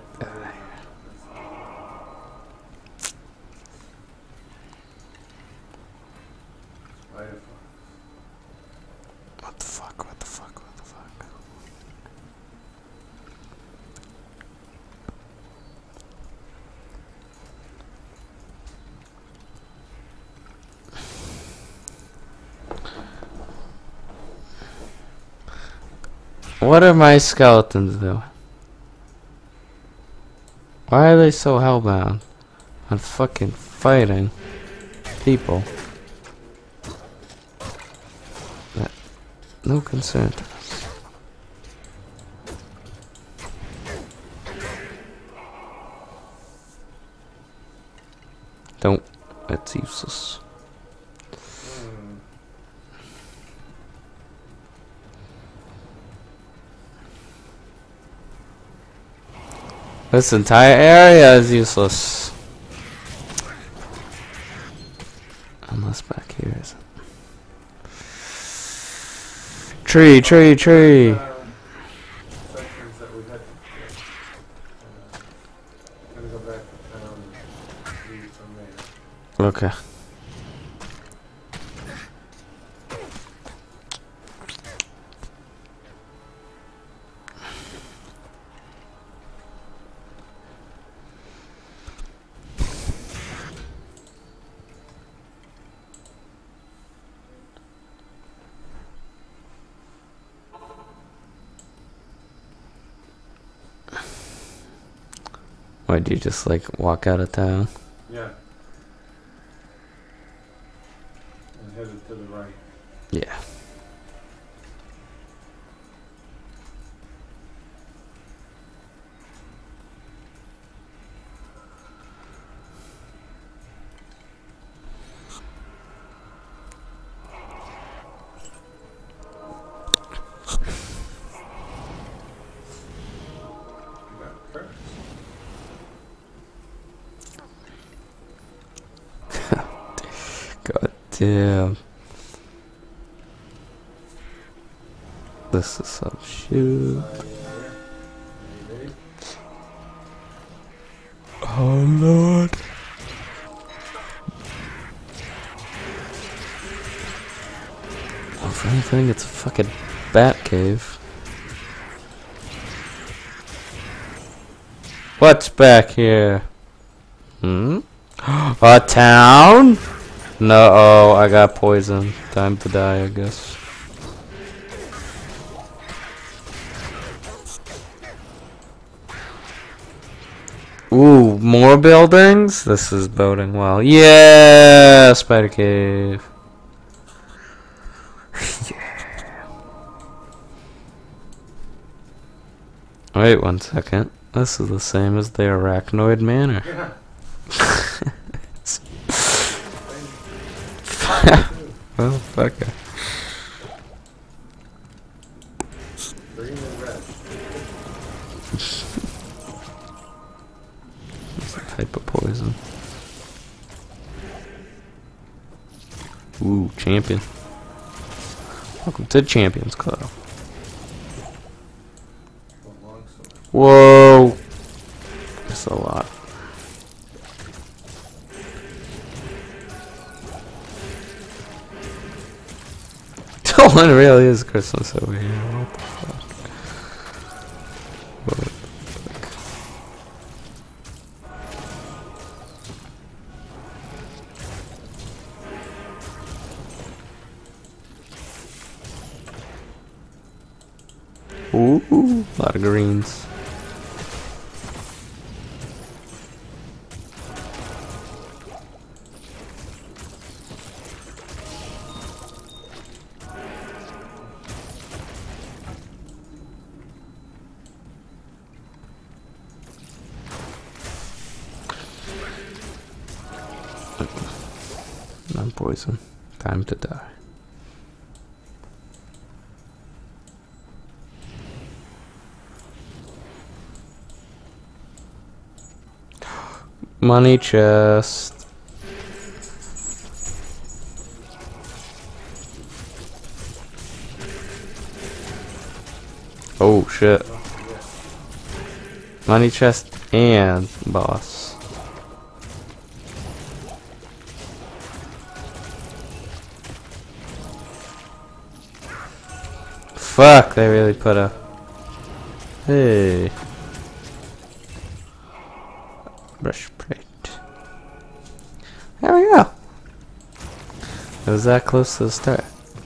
What the fuck, what the fuck, what the fuck? What are my skeletons doing? Why are they so hellbound on fucking fighting people? That no concern to us. Don't. That's useless. This entire area is useless. Unless back here isn't. Tree, tree, tree. Sections that we had to get. I'm gonna go back to town and read from there. Okay. Why'd you just like walk out of town? Yeah. And headed to the right. Yeah. God damn. This is some shit. Oh Lord. If anything, it's a fucking bat cave. What's back here? Hmm? A town? No, I got poison. Time to die, I guess. Ooh, more buildings? This is boding well. Yeah, spider cave. Yeah. Wait 1 second. This is the same as the Arachnoid Manor. Yeah. Well, fuck it. Green and red. What's the type of poison? Ooh, champion. Welcome to Champions Club. Long sword. Whoa! There's Christmas a lot. Oh, it really is Christmas over here. What the fuck? What the fuck? Ooh, a lot of greens. I'm poison. Time to die. Money chest. Oh shit. Money chest and boss. Fuck, they really put a... Hey. Breastplate. There we go. It was that close to the start.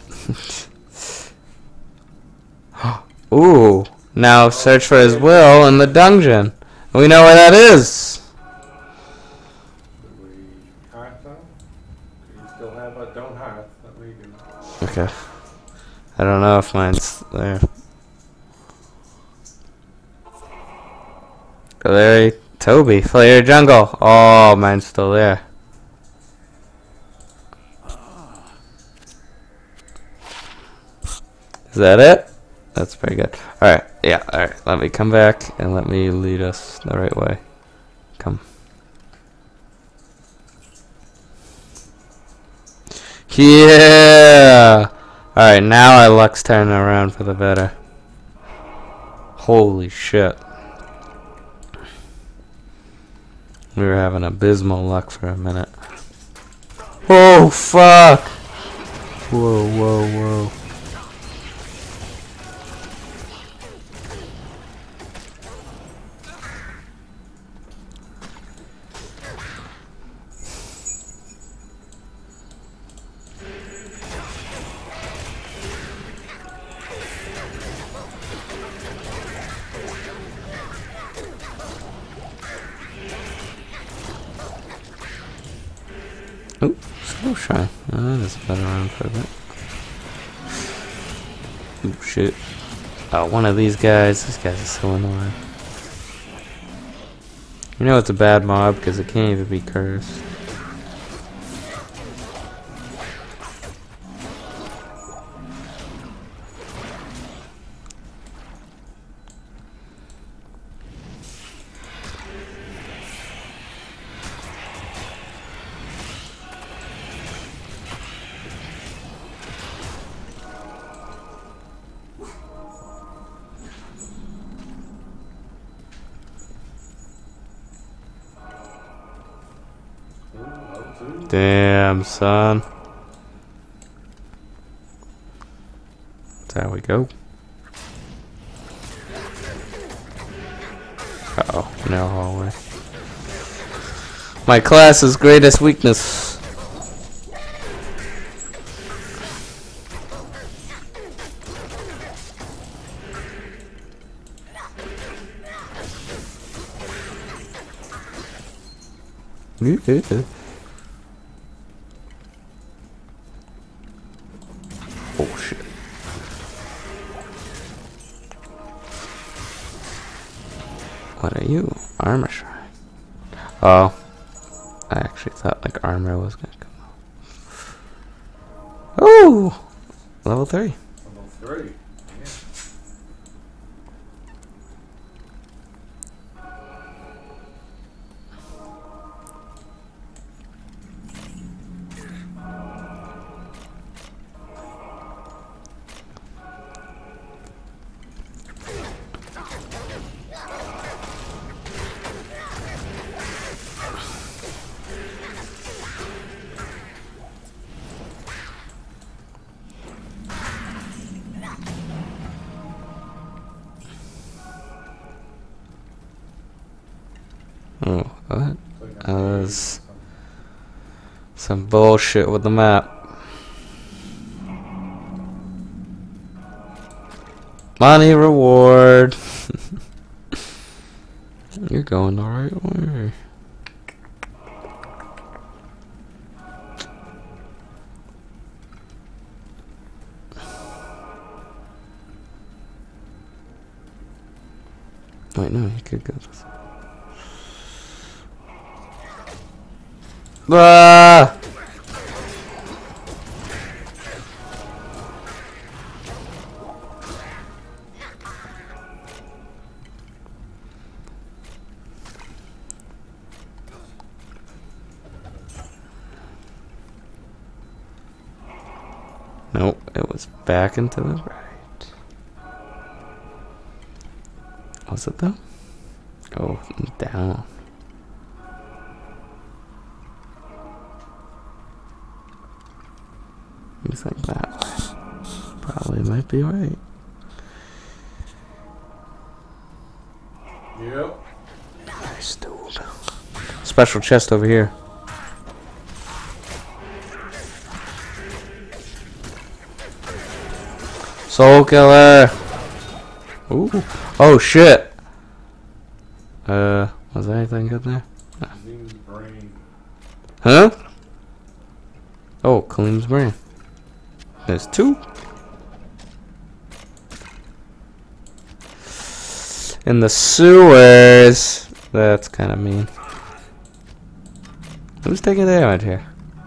Ooh. Now search for his will in the dungeon. We know where that is. Do we hearth them? Do you still have a don't hearth that we can... Okay. I don't know if mine's there. Larry, Toby, Flair Jungle. Oh, mine's still there. Is that it? That's pretty good. Alright, yeah, alright. Let me come back and let me lead us the right way. Come. Yeah! Alright, now our luck's turning around for the better. Holy shit. We were having abysmal luck for a minute. Oh, fuck! Whoa, whoa, whoa. Oh, slow shrine. Oh, that has been around for a bit. Oh, shit. Oh, one of these guys. These guys are so annoying. You know it's a bad mob because it can't even be cursed. Damn, son. There we go. Uh-oh, no hallway. My class's greatest weakness. Yeah. Oh shit. What are you? Armor shrine. Oh. I actually thought like armor was gonna come out. Oh! Level 3. Level 3. Yeah. What? It's like Oh, a maze or there's something. some bullshit with the map. Money reward. You're going the right way. Wait, no, you could go this way. Ah! Nope, it was back into the right. Was it though? Oh, down. You think that way? Probably might be right. Yep. Nice, dude. Special chest over here. Soul killer. Ooh. Oh shit. Was there anything good there? Zing's brain. Huh? Oh, Kalim's brain. There's two. In the sewers. That's kind of mean. Who's taking damage here?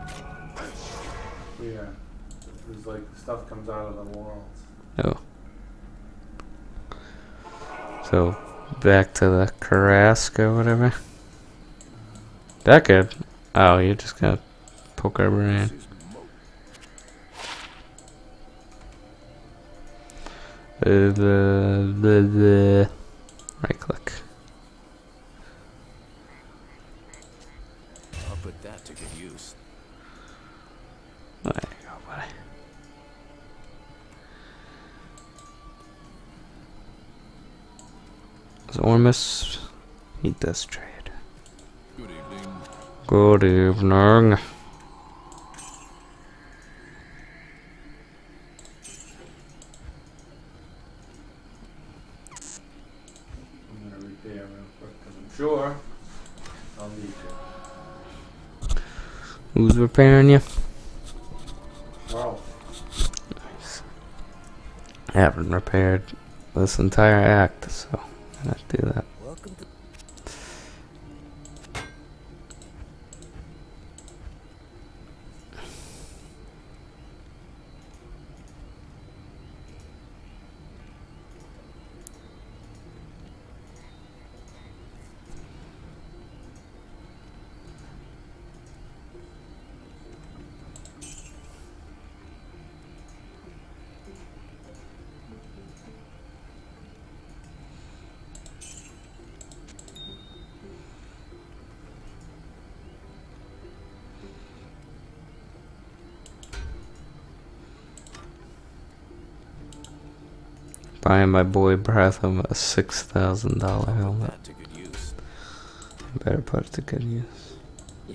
Yeah. There's like stuff comes out of the walls. Oh. So, back to the Karask or whatever. That good. Oh, you just gotta poke our brain. Right click. I'll put that to good use. There you go, buddy. Zormus, eat this trade. Good evening. Good evening. I'm gonna repair real quick because I'm sure I'll need you. Who's repairing you? Well, Nice. I haven't repaired this entire act, so I'm gonna do that. Welcome to Buying my boy Bratham a $6,000 I'll put helmet. that to good use. Better put it to good use. yes.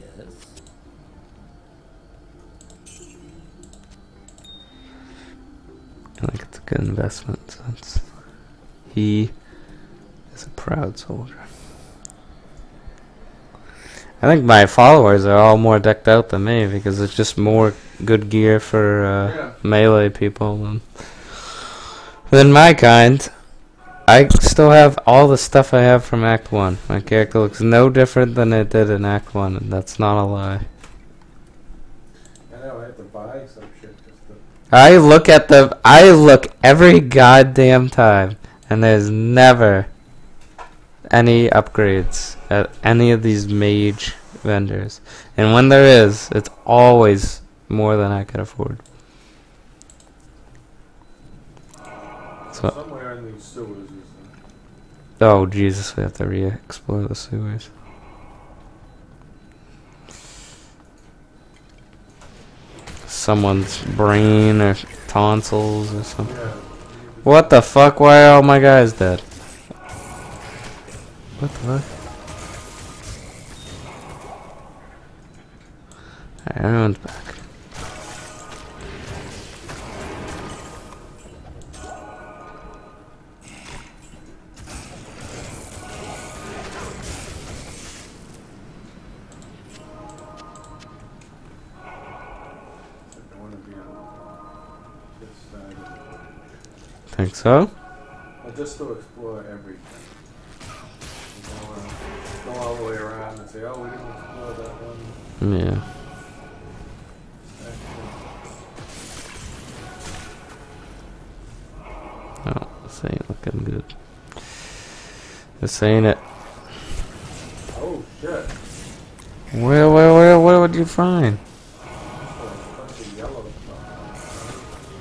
I think it's a good investment since he is a proud soldier. I think my followers are all more decked out than me because it's just more good gear for Yeah. melee people than my kind. I still have all the stuff I have from Act 1. My character looks no different than it did in Act 1, and that's not a lie. I know I have to buy some shit just to. I look every goddamn time, and there's never any upgrades at any of these mage vendors. And when there is, it's always more than I could afford. So, Somewhere in these sewers, you said. oh Jesus, we have to re-explore the sewers. Someone's brain or tonsils or something. Yeah. What the fuck? Why are all my guys dead? What the fuck? Alright, everyone's back. I want to be on this side. Think so? Well, just to explore everything. You don't want to go all the way around and say, oh, we didn't explore that one Yeah. section. Oh, this ain't looking good. This ain't it. Oh, shit. Where would you find? Just a bunch of yellow stuff.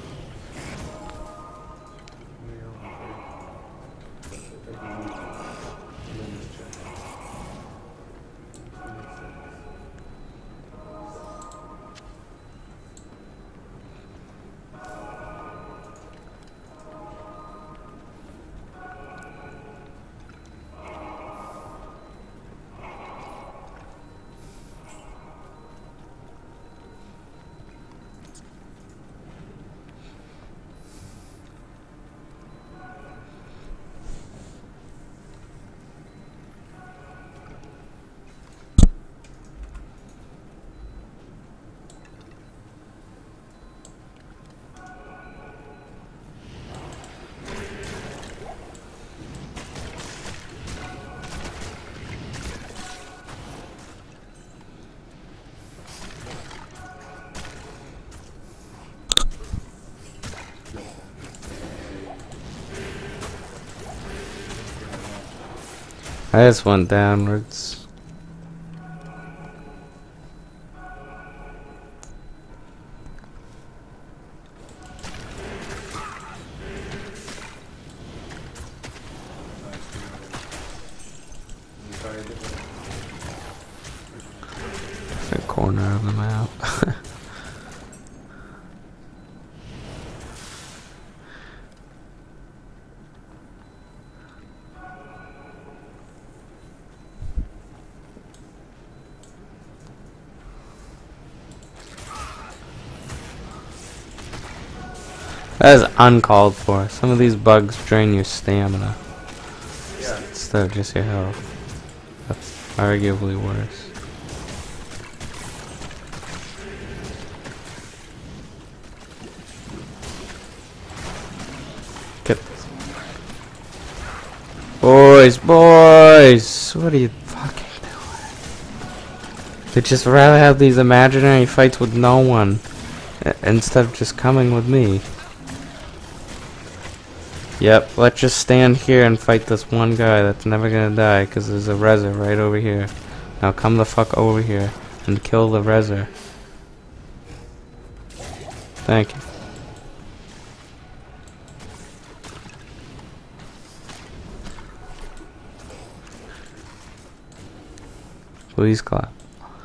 I just went downwards. The corner of the map. That is uncalled for. Some of these bugs drain your stamina Yeah. instead of just your health. That's arguably worse. Get this. Boys! What are you fucking doing? They'd just rather have these imaginary fights with no one instead of just coming with me. Yep, let's just stand here and fight this one guy that's never gonna die because there's a Rezer right over here. Now come the fuck over here and kill the Rezer. Thank you. Please clap.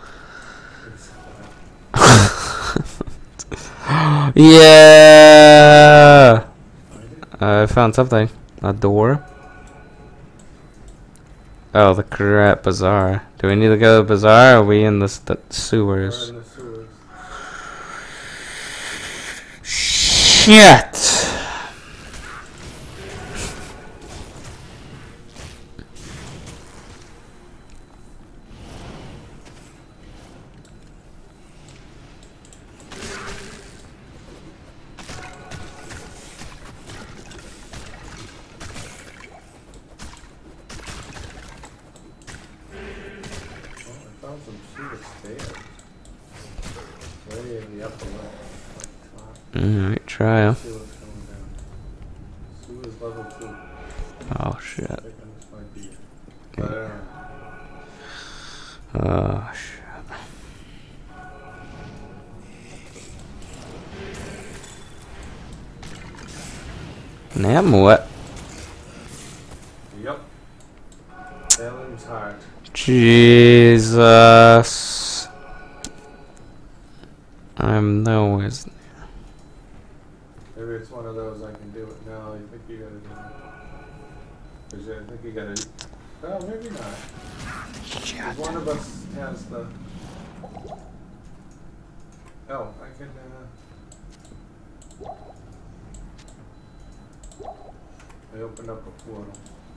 Yeah! I found something. A door. Oh, the crap bazaar. Do we need to go to the bazaar or are we in the sewers? We're in the sewers. Shit! Found some secret stairs. Way in the upper left. Alright, try 'em. See what's going down. Sewers level 2. Oh shit. I think this might be it. But, Oh shit. Now I'm what? yep. Salem's Heart. Jesus. I'm nowhere. Maybe it's one of those I can do it now. I think you gotta do it. 'Cause I think you gotta. Well, maybe not. 'Cause one of us has the. Oh, I can, I opened up a portal.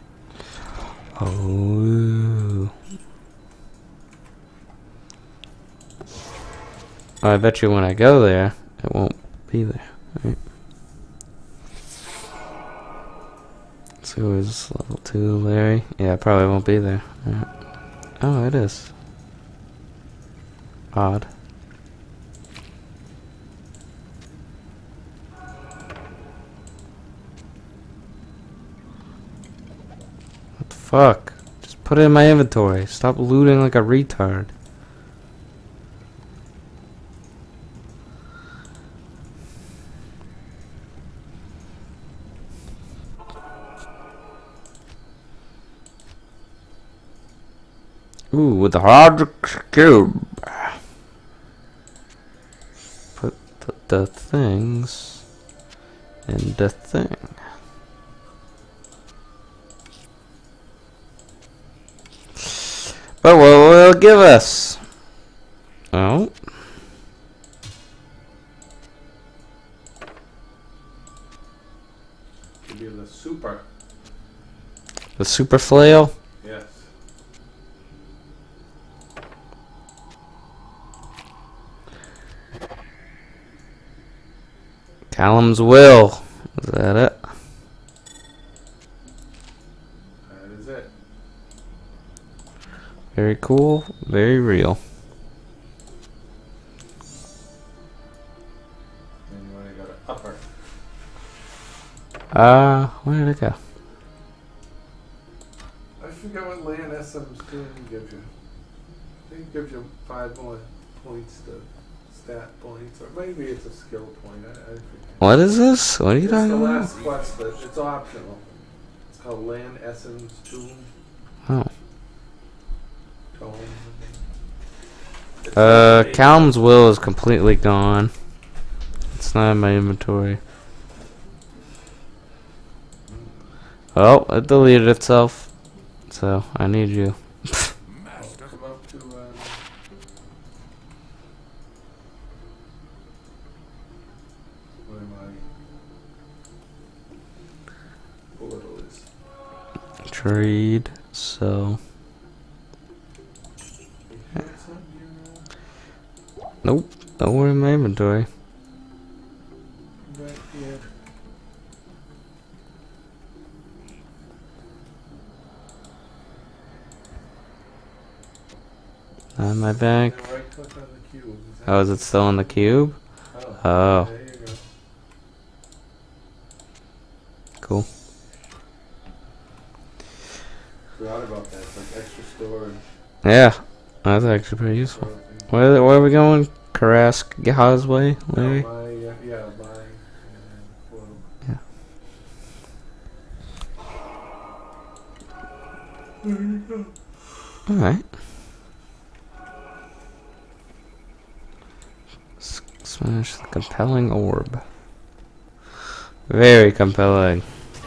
Oh. I bet you when I go there, it won't be there. Right? So is level 2, Larry? Yeah, it probably won't be there. Right. Oh, it is. Odd. What the fuck? Just put it in my inventory. Stop looting like a retard. Ooh, with the hard cube. Put the things in the thing. But what will it give us? Oh. Give you the super. The super flail? Yes. Callum's will. Is that it? That is it. Very cool. Very real. And you want to go to upper. Where did it go? I forget what Land SM's doing gives you. I think it gives you 5 more points to stat points, or maybe it's a skill point. I forget. What is this? What are you It's the talking about? last quest list. It's optional. It's called Land Essence Tomb. Oh. Tome. It's not Callum's will is completely gone. It's not in my inventory. Oh, it deleted itself. So, I need you. Master. come up to where my portal is. Trade, so. You hear something, you know? Nope, nowhere in my inventory. Right here. Not in my bag. Yeah, right click on the cube. Oh, is it still in the cube? Oh. Oh. There you go. Cool. Forgot about that. It's like extra storage. Yeah, that's actually pretty useful. Where are we going? Karask Causeway, Larry? My, yeah, my portal. Yeah. There you go. Alright. Smash the compelling orb. Very compelling.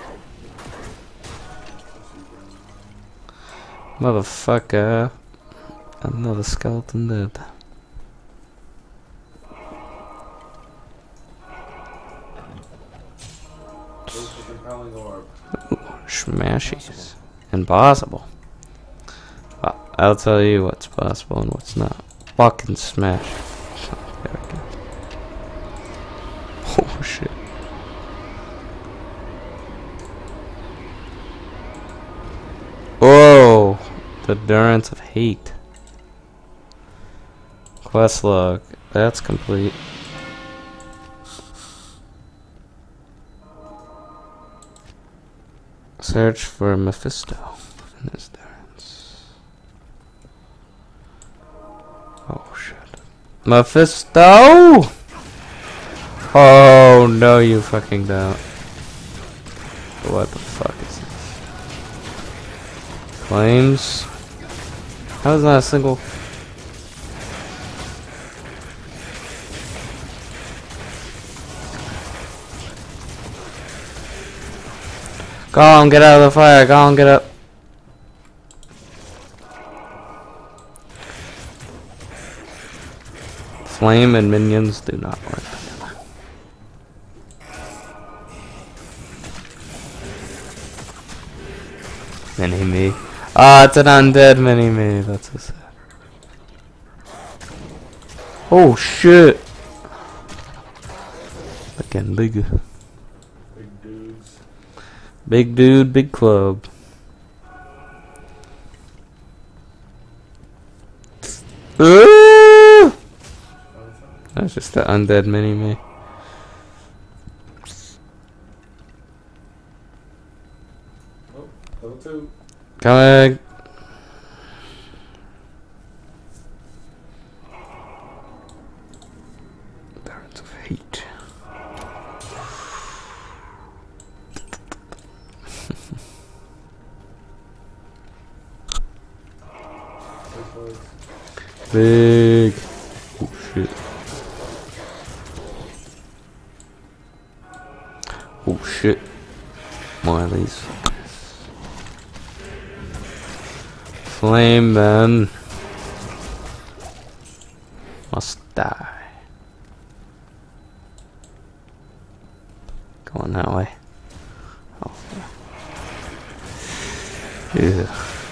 Motherfucker. Another skeleton dead. There's the compelling orb. Smashies. Impossible. I'll tell you what's possible and what's not. Fucking smash. There we go. Oh shit. Whoa! The Durance of Hate. Quest log. That's complete. Search for Mephisto in his Durance. Oh shit. Mephisto! Oh no, you fucking don't. What the fuck is this? Claims? How is that a single? Colin, get out of the fire. Colin, get up. Flame and minions do not work together. Mini-me. Ah, it's an undead mini-me. That's so sad. Oh shit! Again, big dudes. big dude, big club. That's just the undead mini-me. Oh, level 2. Coming. Barons of Hate. Big. Oh shit. Oh shit. More of these. Flame men must die. Going that way. Oh. Yeah.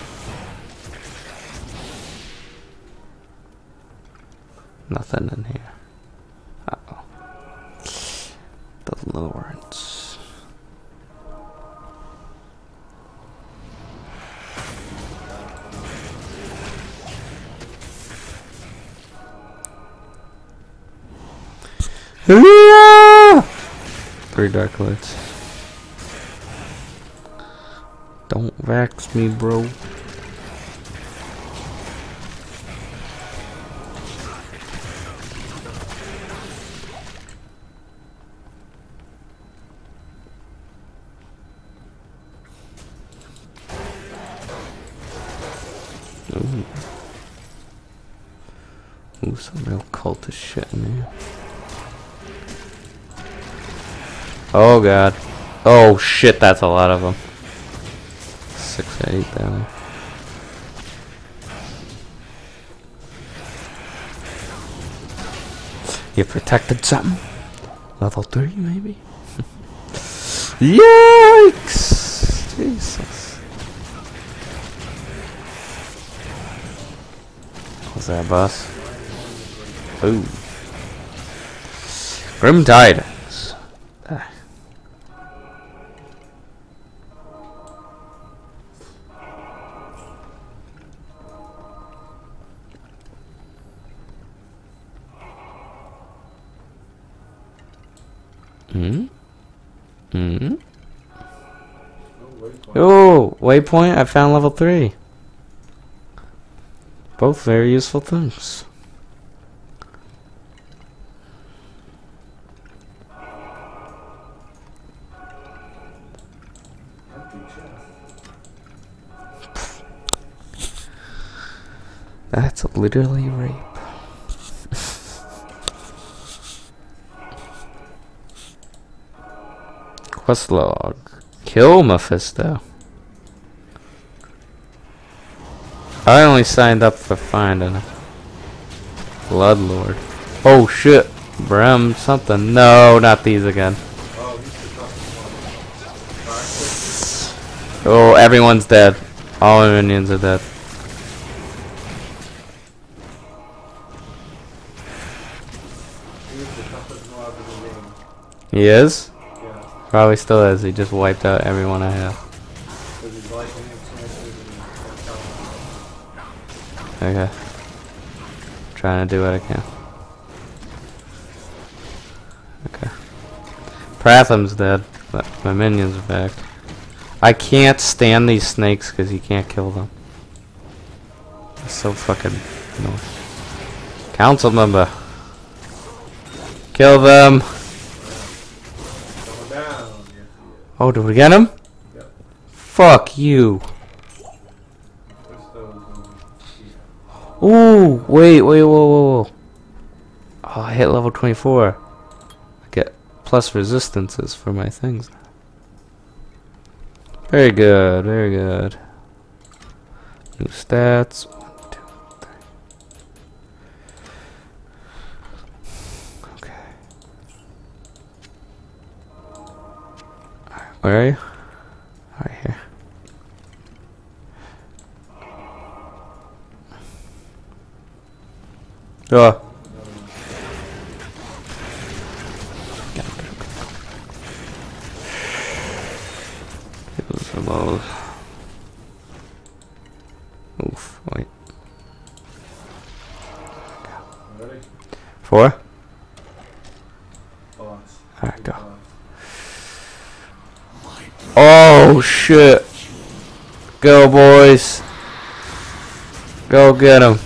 Nothing in here. Uh-oh. The Lawrence. Three dark lights. Don't vax me, bro. Ooh, some real cultist shit in here. Oh god. Oh shit, that's a lot of them. 6 or 8 down. You protected something? Level 3 maybe? Yikes! Jesus. What's that, boss? Ooh. Grim Tidings. Ah. Oh, waypoint, I found level 3. Both very useful things. That's literally rape. Quest log. Kill Mephisto. I only signed up for finding him. Bloodlord. Oh shit. Brem something. No, not these again. Oh, everyone's dead. All my minions are dead. He is? Yeah. Probably still is. He just wiped out everyone I have. Okay. Trying to do what I can. Okay. Pratham's dead, but my minions are back. I can't stand these snakes because you can't kill them. It's so fucking annoying. Council member. Kill them. Oh, did we get him? Yep. Fuck you. Ooh, wait, whoa. Oh, I hit level 24. I get plus resistances for my things. Very good, very good. New stats. 1, 2, Where are you? Right here. Oh. Some of those. Oof, wait. Ready? 4? Boss. Alright, go. Oh shit. Go boys. Go get him.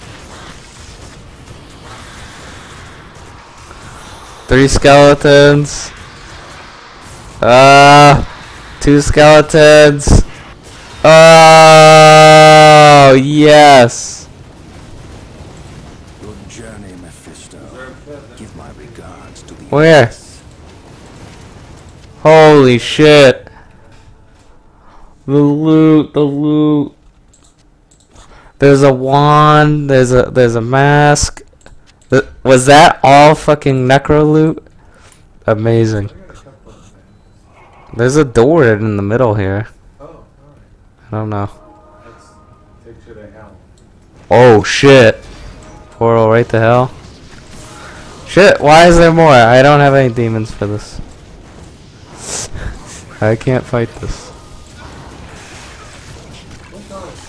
3 skeletons. 2 skeletons. Oh yes. Good journey, Mephisto. Give my regards to the Where? Holy shit. The loot, the loot. There's a wand, there's a mask. Was that all fucking necro loot? Amazing. There's a door in the middle here. Oh, alright. I don't know. That takes you to hell. Oh shit. Portal right to hell. Shit, why is there more? I don't have any demons for this. I can't fight this. What's on it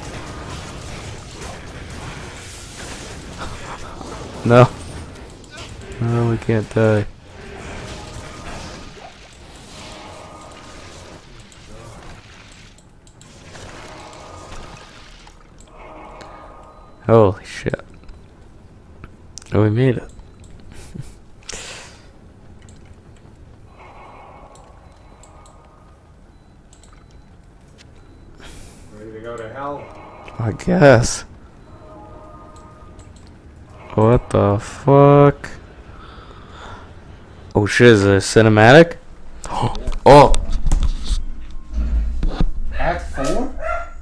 somewhere? No. No, we can't die. Holy shit. Oh, we made it. Ready to go to hell? I guess. What the fuck? Oh shit, is it a cinematic? Oh! Act 4?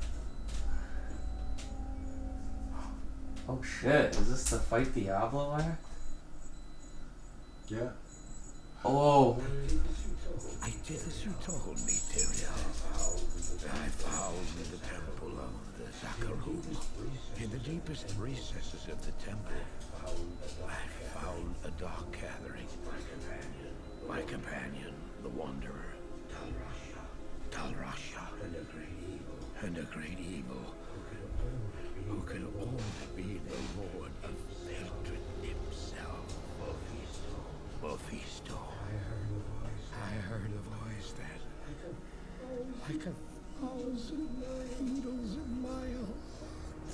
Oh shit, is this the Fight Diablo act? Yeah. Oh! I did as you told me, Tyrion. I found the temple of the Zakarum. In the deepest recesses of the temple, I found a dark gathering. My companion, the Wanderer, Talrasha, and a great evil, who could only be the Lord of Hatred himself, Mephisto. I heard a voice that, like 1,000 needles in my heart.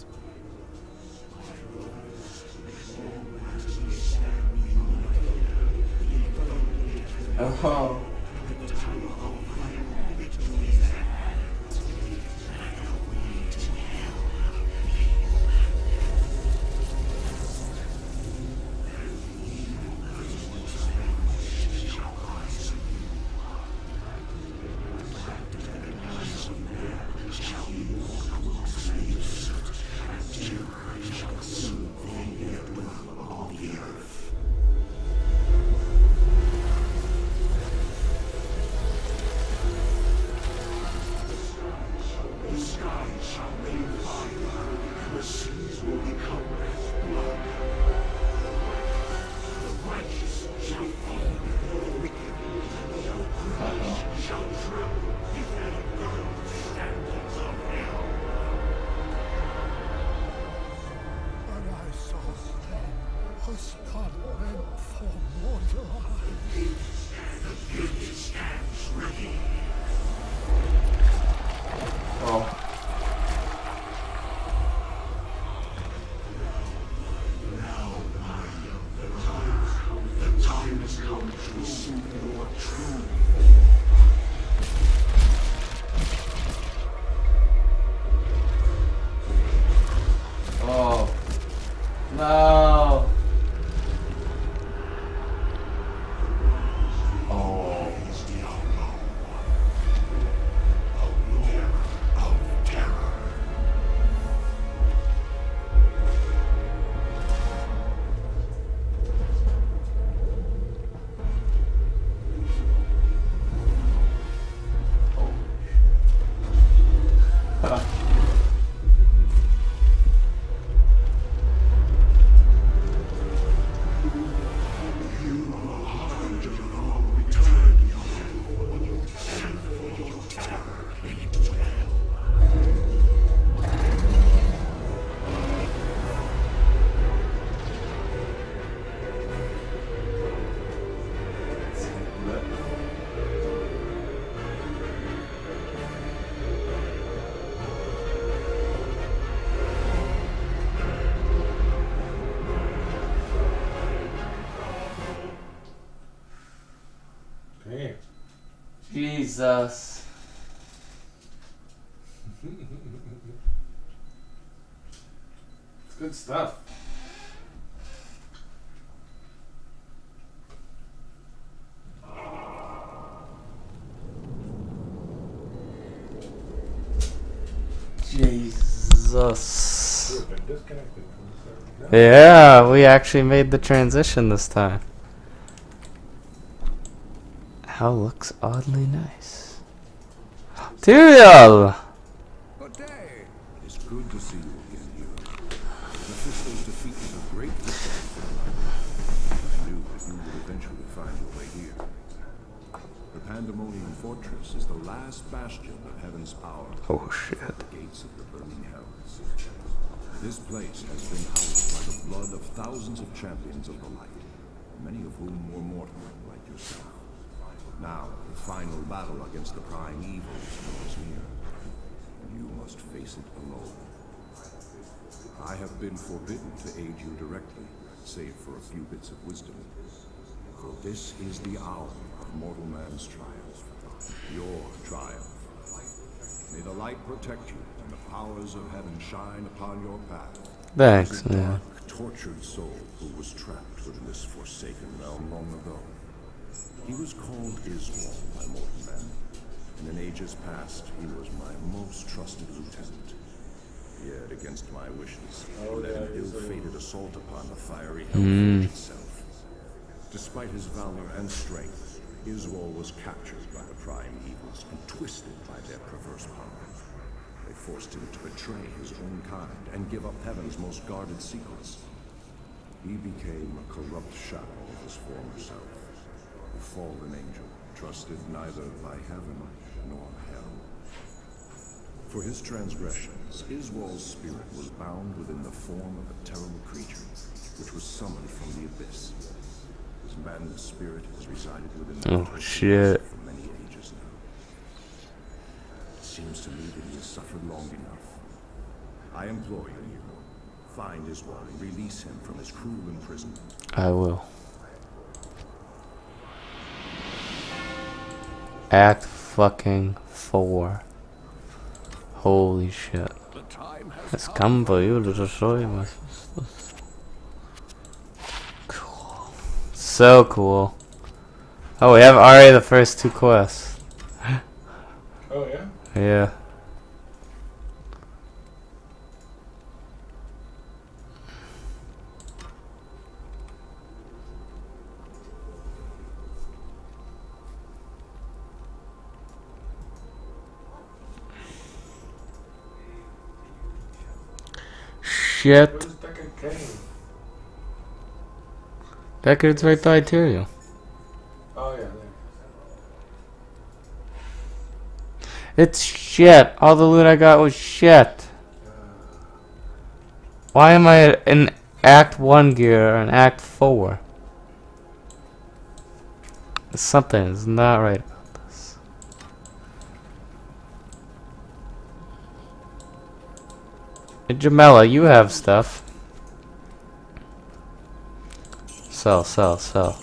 Oh. bit. Damn. Jesus. It's good stuff. Jesus. We've been disconnected from the server. Yeah, we actually made the transition this time. How looks oddly nice. Tyrael! Good day. It's good to see you again, Hero. Mephisto's defeat was a great victory for the Light. I knew that you would eventually find your way here. The Pandemonium Fortress is the last bastion of Heaven's power. Oh shit. At the gates of the burning hells. This place has been hallowed by the blood of thousands of champions of the light, many of whom were mortal, like yourself. Now, the final battle against the prime evil is near, and you must face it alone. I have been forbidden to aid you directly, save for a few bits of wisdom. For this is the hour of mortal man's triumph, your triumph. May the light protect you, and the powers of heaven shine upon your path. Thanks, As a man. dark, tortured soul who was trapped within this forsaken realm long ago. He was called Iswal by mortal men, and in ages past he was my most trusted lieutenant. Yet, against my wishes, he led an ill-fated assault upon the fiery Hellforge itself. Despite his valor and strength, Iswal was captured by the prime evils and twisted by their perverse power. They forced him to betray his own kind and give up heaven's most guarded secrets. He became a corrupt shadow of his former self. A fallen angel, trusted neither by heaven nor hell. For his transgressions, Iswal's spirit was bound within the form of a terrible creature, which was summoned from the abyss. His maddened spirit has resided within the Oh shit. for many ages now. It seems to me that he has suffered long enough. I implore you, hero, find Iswal and release him from his cruel imprisonment. I will. Act fucking 4. Holy shit. The time has It's come for you to destroy my sisters. Cool. So cool. Oh, we have already the first 2 quests. Oh, yeah? Yeah. Shit. Where's Deckard Cain? Deckard's right by Tyrael. Oh, yeah, there. It's shit. All the loot I got was shit. Why am I in Act 1 gear and Act 4? Something is not right about this. Hey, Jamela, you have stuff. Sell, sell, sell.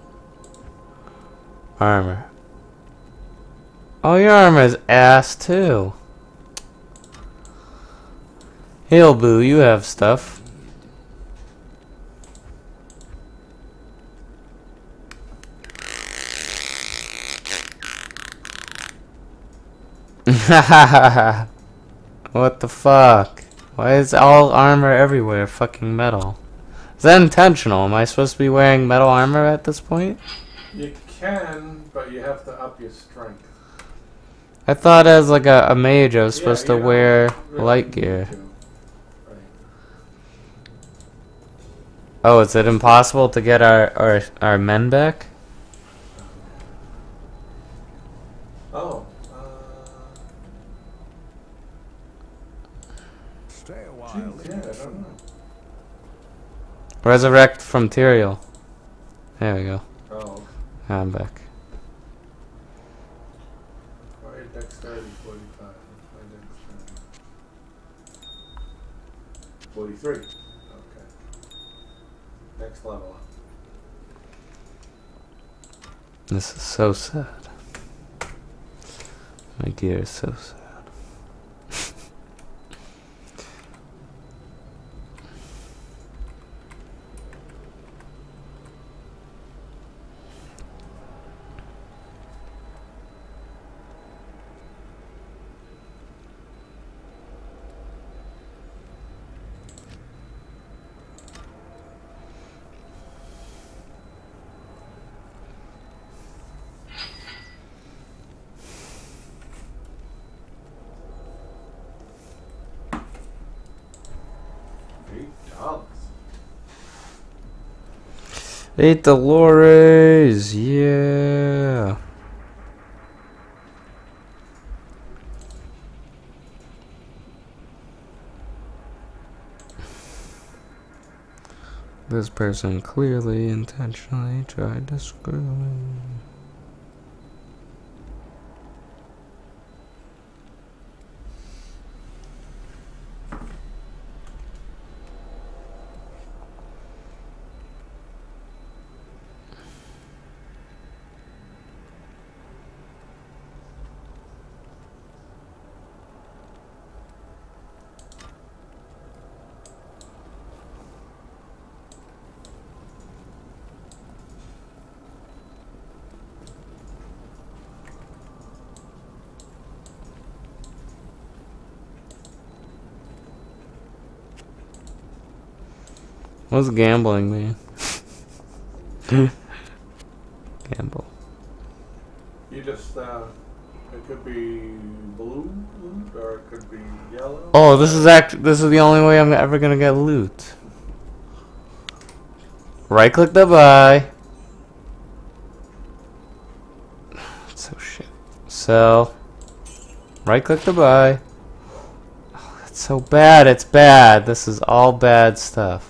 Armor. Oh, your armor is ass too. Hail Boo, you have stuff. What the fuck? Why is all armor everywhere fucking metal? Is that intentional? Am I supposed to be wearing metal armor at this point? You can, but you have to up your strength. I thought as like a mage I was Yeah, supposed to you don't wear really light need gear. to. Right. Oh, is it impossible to get our men back? Oh. Stay a while. Geez, yeah, I don't know. Resurrect from Tyrael. There we go. Oh. I'm back. Dexterity 45. What's my dexterity? 43. Okay. Next level up. This is so sad. My gear is so sad. Hey Dolores, yeah. This person clearly intentionally tried to screw me. What's gambling mean? Gamble. You just, it could be blue loot, or it could be yellow. Oh, this is the only way I'm ever gonna get loot. Right click to buy. So shit. Sell. Right click to buy. Oh, that's so bad. It's bad. This is all bad stuff.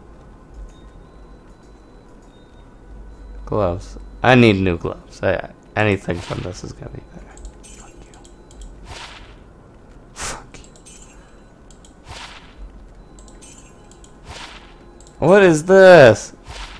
Gloves. I need new gloves. Anything from this is gonna be better. Fuck you. Fuck you. What is this?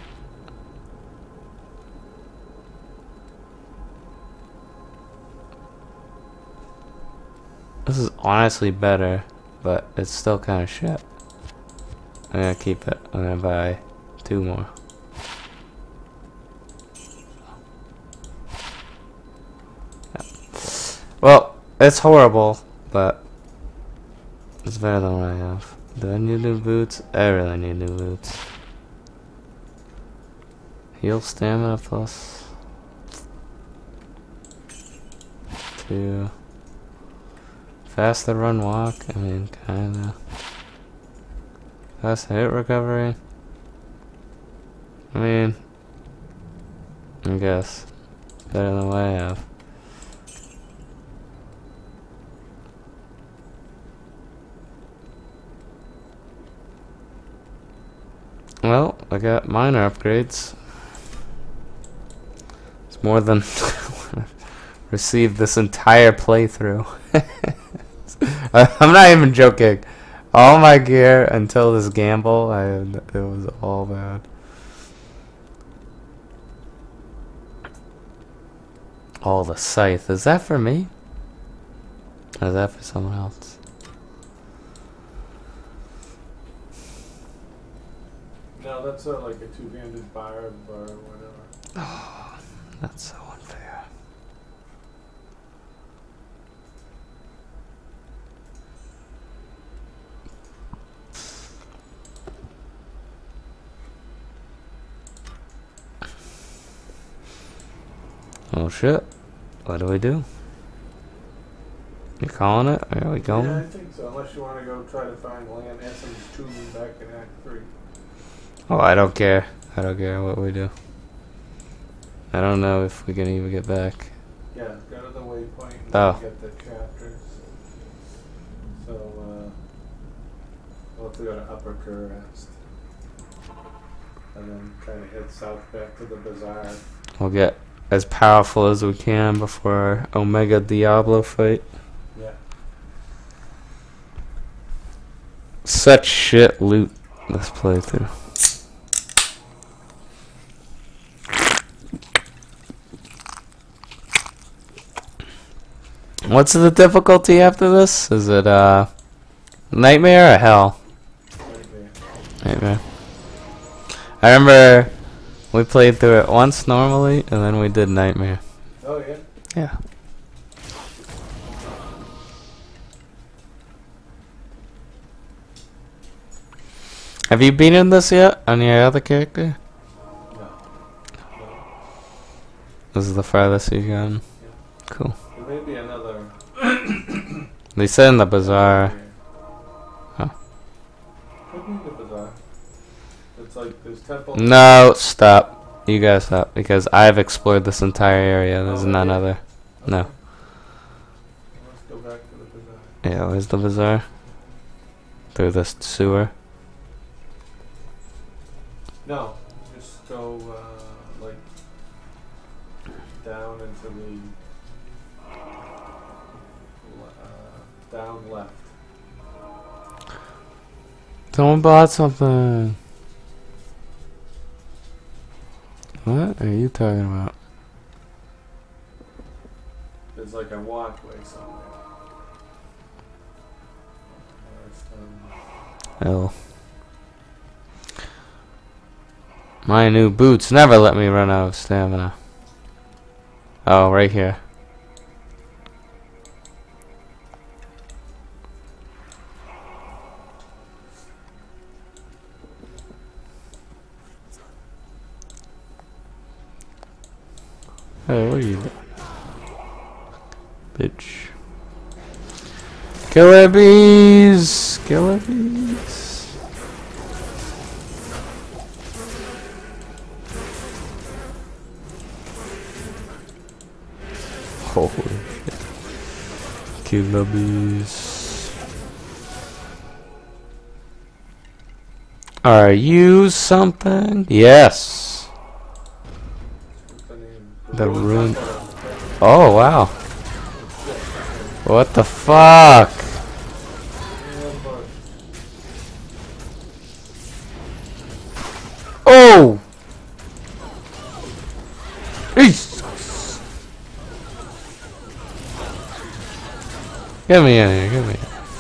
This is honestly better, but it's still kind of shit. I'm gonna keep it. I'm gonna buy 2 more. Well, it's horrible, but it's better than what I have. Do I need new boots? I really need new boots. Heal stamina plus 2. Faster run walk, I mean, kinda. Fast hit recovery. I mean, I guess. Better than what I have. Well, I got minor upgrades. It's more than received this entire playthrough. I'm not even joking. All my gear until this gamble, it was all bad. Oh, the scythe. Is that for me? Or is that for someone else? No, that's like a 2-handed barb or whatever. Oh, that's so unfair. Oh shit. What do we do? You calling it? Are we going? Yeah, I think so. Unless you want to go try to find Land Essence 2 back in Act 3. Oh, I don't care. I don't care what we do. I don't know if we can even get back. Yeah, go to the waypoint and Oh. get the chapters. So, we'll have to go to Upper Kurast. And then kind of head south back to the bazaar. We'll get as powerful as we can before our Omega Diablo fight. Yeah. Such shit loot this playthrough. What's the difficulty after this? Is it Nightmare or Hell? Nightmare. I remember we played through it once normally, and then we did Nightmare. Oh, yeah? Yeah. Have you been in this yet on your other character? No. This is the farthest you've gone. Cool. There may be another. They said in the bazaar. Oh. Could be the bazaar. It's like there's temples. No, stop. You guys stop, because I've explored this entire area. There's none other. No. Let's go back to the bazaar. Yeah, where's the bazaar? Through this sewer. No, just go like down into the down left. Someone bought something. What are you talking about? There's like a walkway somewhere. Hell. My new boots never let me run out of stamina. Oh, right here. Hey, what are you doing? Bitch. Killer bees! Killer bees! Holy shit. Killer bees. Are you something? Yes. The rune. Oh, wow. What the fuck? Oh! Jesus! Get me in here, get me in.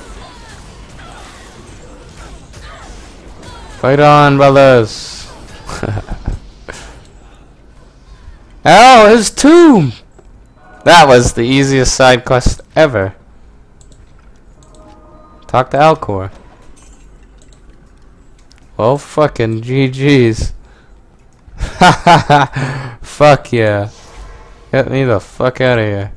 Fight on, brothers! Oh, his tomb! That was the easiest side quest ever. Talk to Alcor. Well, fucking GG's. Fuck yeah. Get me the fuck out of here.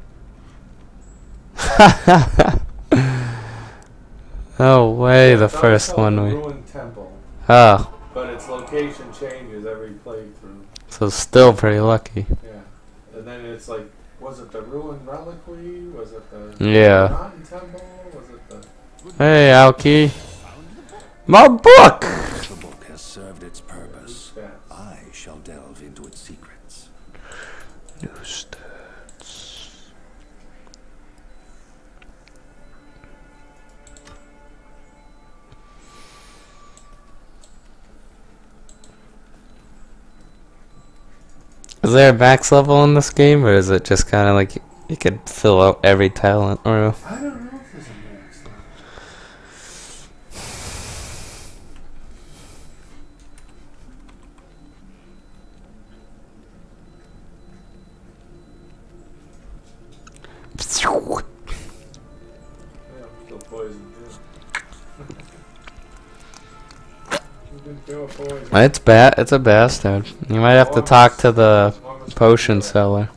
No way, the first one we... Ruined temple, Oh, but its location changes every playthrough. so still pretty lucky. Yeah, and then it's like, was it the ruined reliquary? Was it the Yeah. rotten temple? Was it the? Hey, Alki. My book! The book has served its purpose. Stats. I shall delve into its secrets. New stats. Is there a max level in this game, or is it just kind of like you could fill out every talent row? I don't know if there's a max level. Yeah, I'm still poisoned too. You can do a poison. It's bad. It's a bastard. You might have to talk to the potion seller.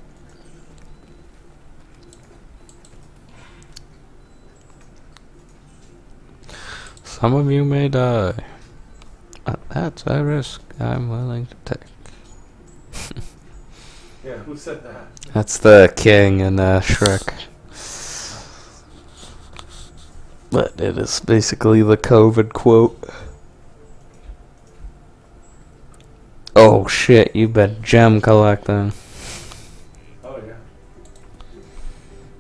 Some of you may die. That's a risk I'm willing to take. Yeah, who said that? That's the king in Shrek. But it is basically the COVID quote. Oh shit, you've been gem collecting.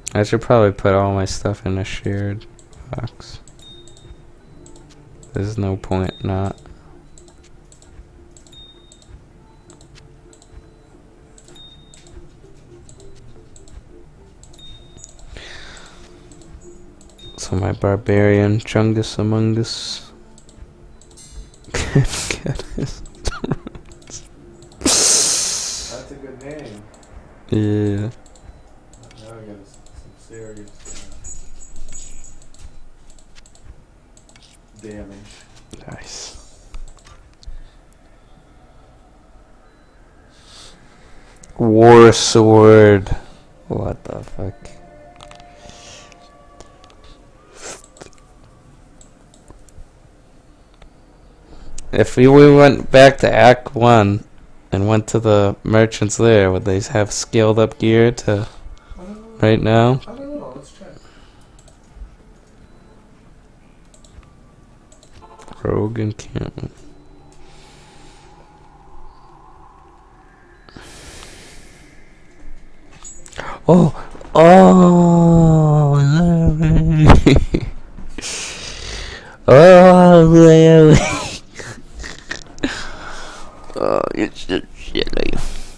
I should probably put all my stuff in a shared box. There's no point not. So my barbarian Chungus Among Us. That's a good name. Yeah. Now we got some serious damage. Nice. War sword. What the fuck? If we went back to Act 1 and went to the merchants there, would they have scaled up gear to right now? I don't know, let's check. Rogue encampment. Oh! Oh! Oh, Larry. Oh, it's just silly.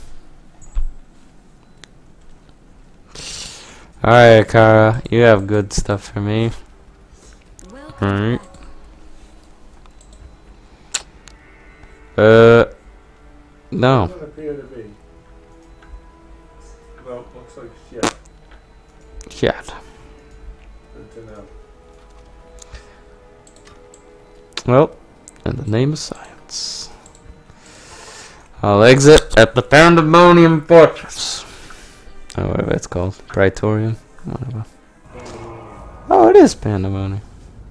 Alright, Kara, you have good stuff for me. Alright. No. Doesn't appear to be. Well, looks like shit. Shit. Good to know. Well, in the name of science, I'll exit at the Pandemonium Fortress. Or whatever it's called. Praetorium? Whatever. Oh, it is Pandemonium.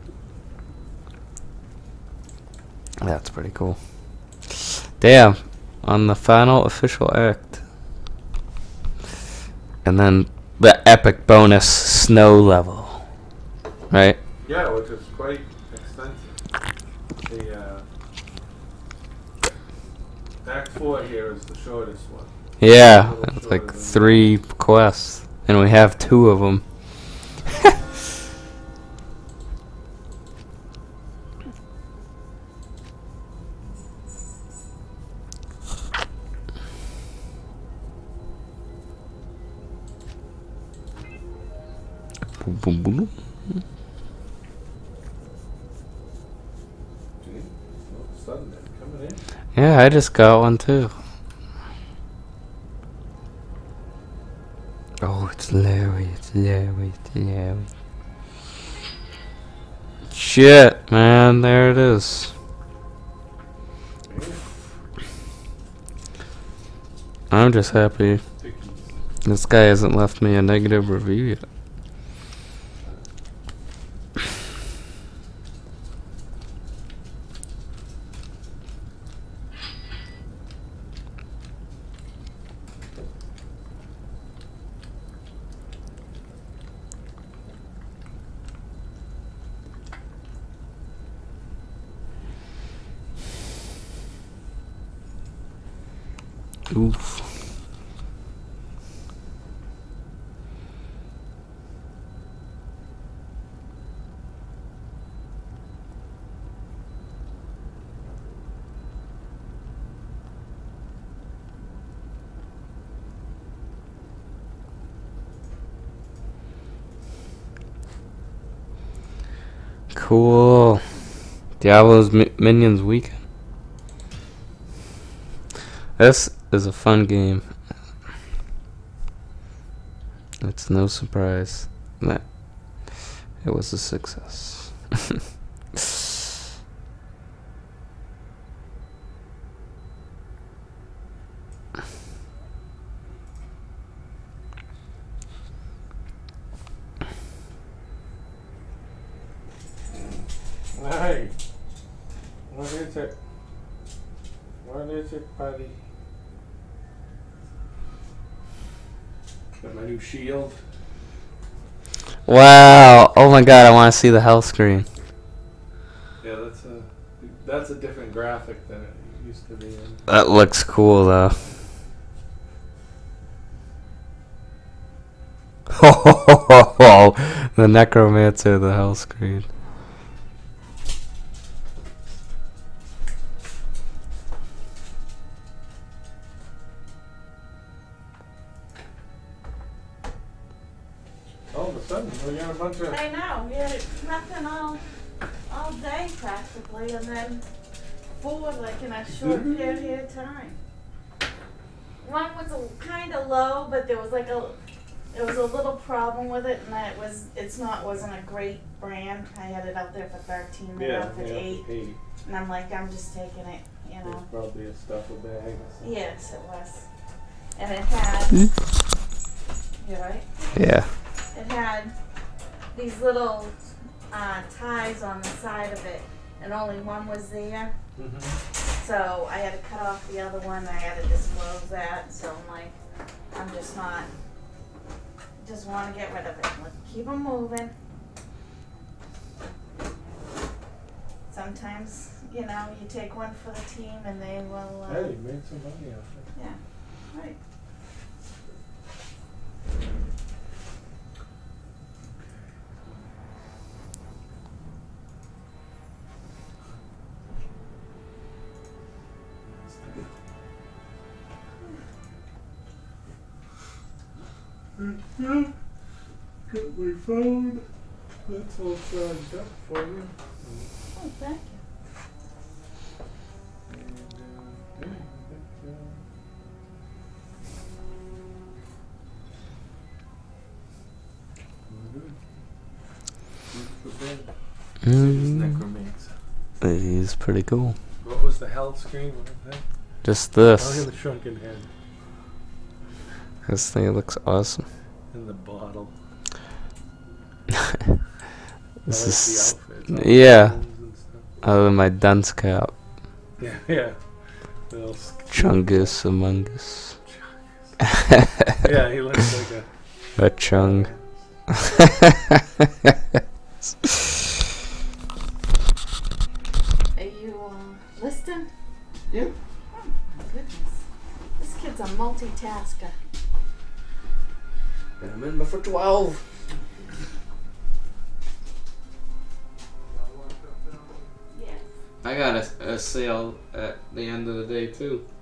That's pretty cool. Damn. On the final official act. And then the epic bonus snow level. Right? Yeah, which is quite extensive. The Act 4 here is the shortest one. Yeah, it's like 3 quests, and we have 2 of them. Boom, boom, boom. Gee, all of a sudden they're coming in. Yeah, I just got one too. Oh, it's Larry, it's Larry, it's Larry. Shit, man, there it is. I'm just happy this guy hasn't left me a negative review yet. Oof. Cool. Diablo's Minions Weekend. This is a fun game. It's no surprise that it was a success. Hey, what is it? What is it, buddy? Got my new shield. Wow! Oh my god, I want to see the health screen. Yeah, that's a different graphic than it used to be in. That looks cool though. The Necromancer, the Hellscreed. All of a sudden, we got a bunch of. I know, we had nothing all day practically, and then 4 like in a short period of time. One was kind of low, but there was there was a little problem with it, and that wasn't a great brand. I had it out there for 13, they Yeah, out for 8, and I'm like, I'm just taking it, you It's know. probably a stuffle bag. Yes, it was, and it had. You right? Yeah. It had these little ties on the side of it, and only one was there. So I had to cut off the other one. I had to disclose that. So I'm like, I'm just not. Just want to get rid of it. Let's keep them moving. Sometimes, you know, you take one for the team, and they will. Hey, you made some money off it. Yeah. Right. Got my phone. That's all charged up for you. Oh, thank you. Necromancer. He's pretty cool. What was the hell screen? What was that? Just Look at this. the shrunken head This thing looks awesome. in the bottle. This I is, like the outfits, all the yeah. bones and stuff. Other than my dunce cap. Yeah, yeah. Little Chungus Among Us. Yeah, he looks like A chung. Are you listening? Yeah. Oh my goodness. This kid's a multitasker. I'm in for 12. Yeah. I got a sale at the end of the day too.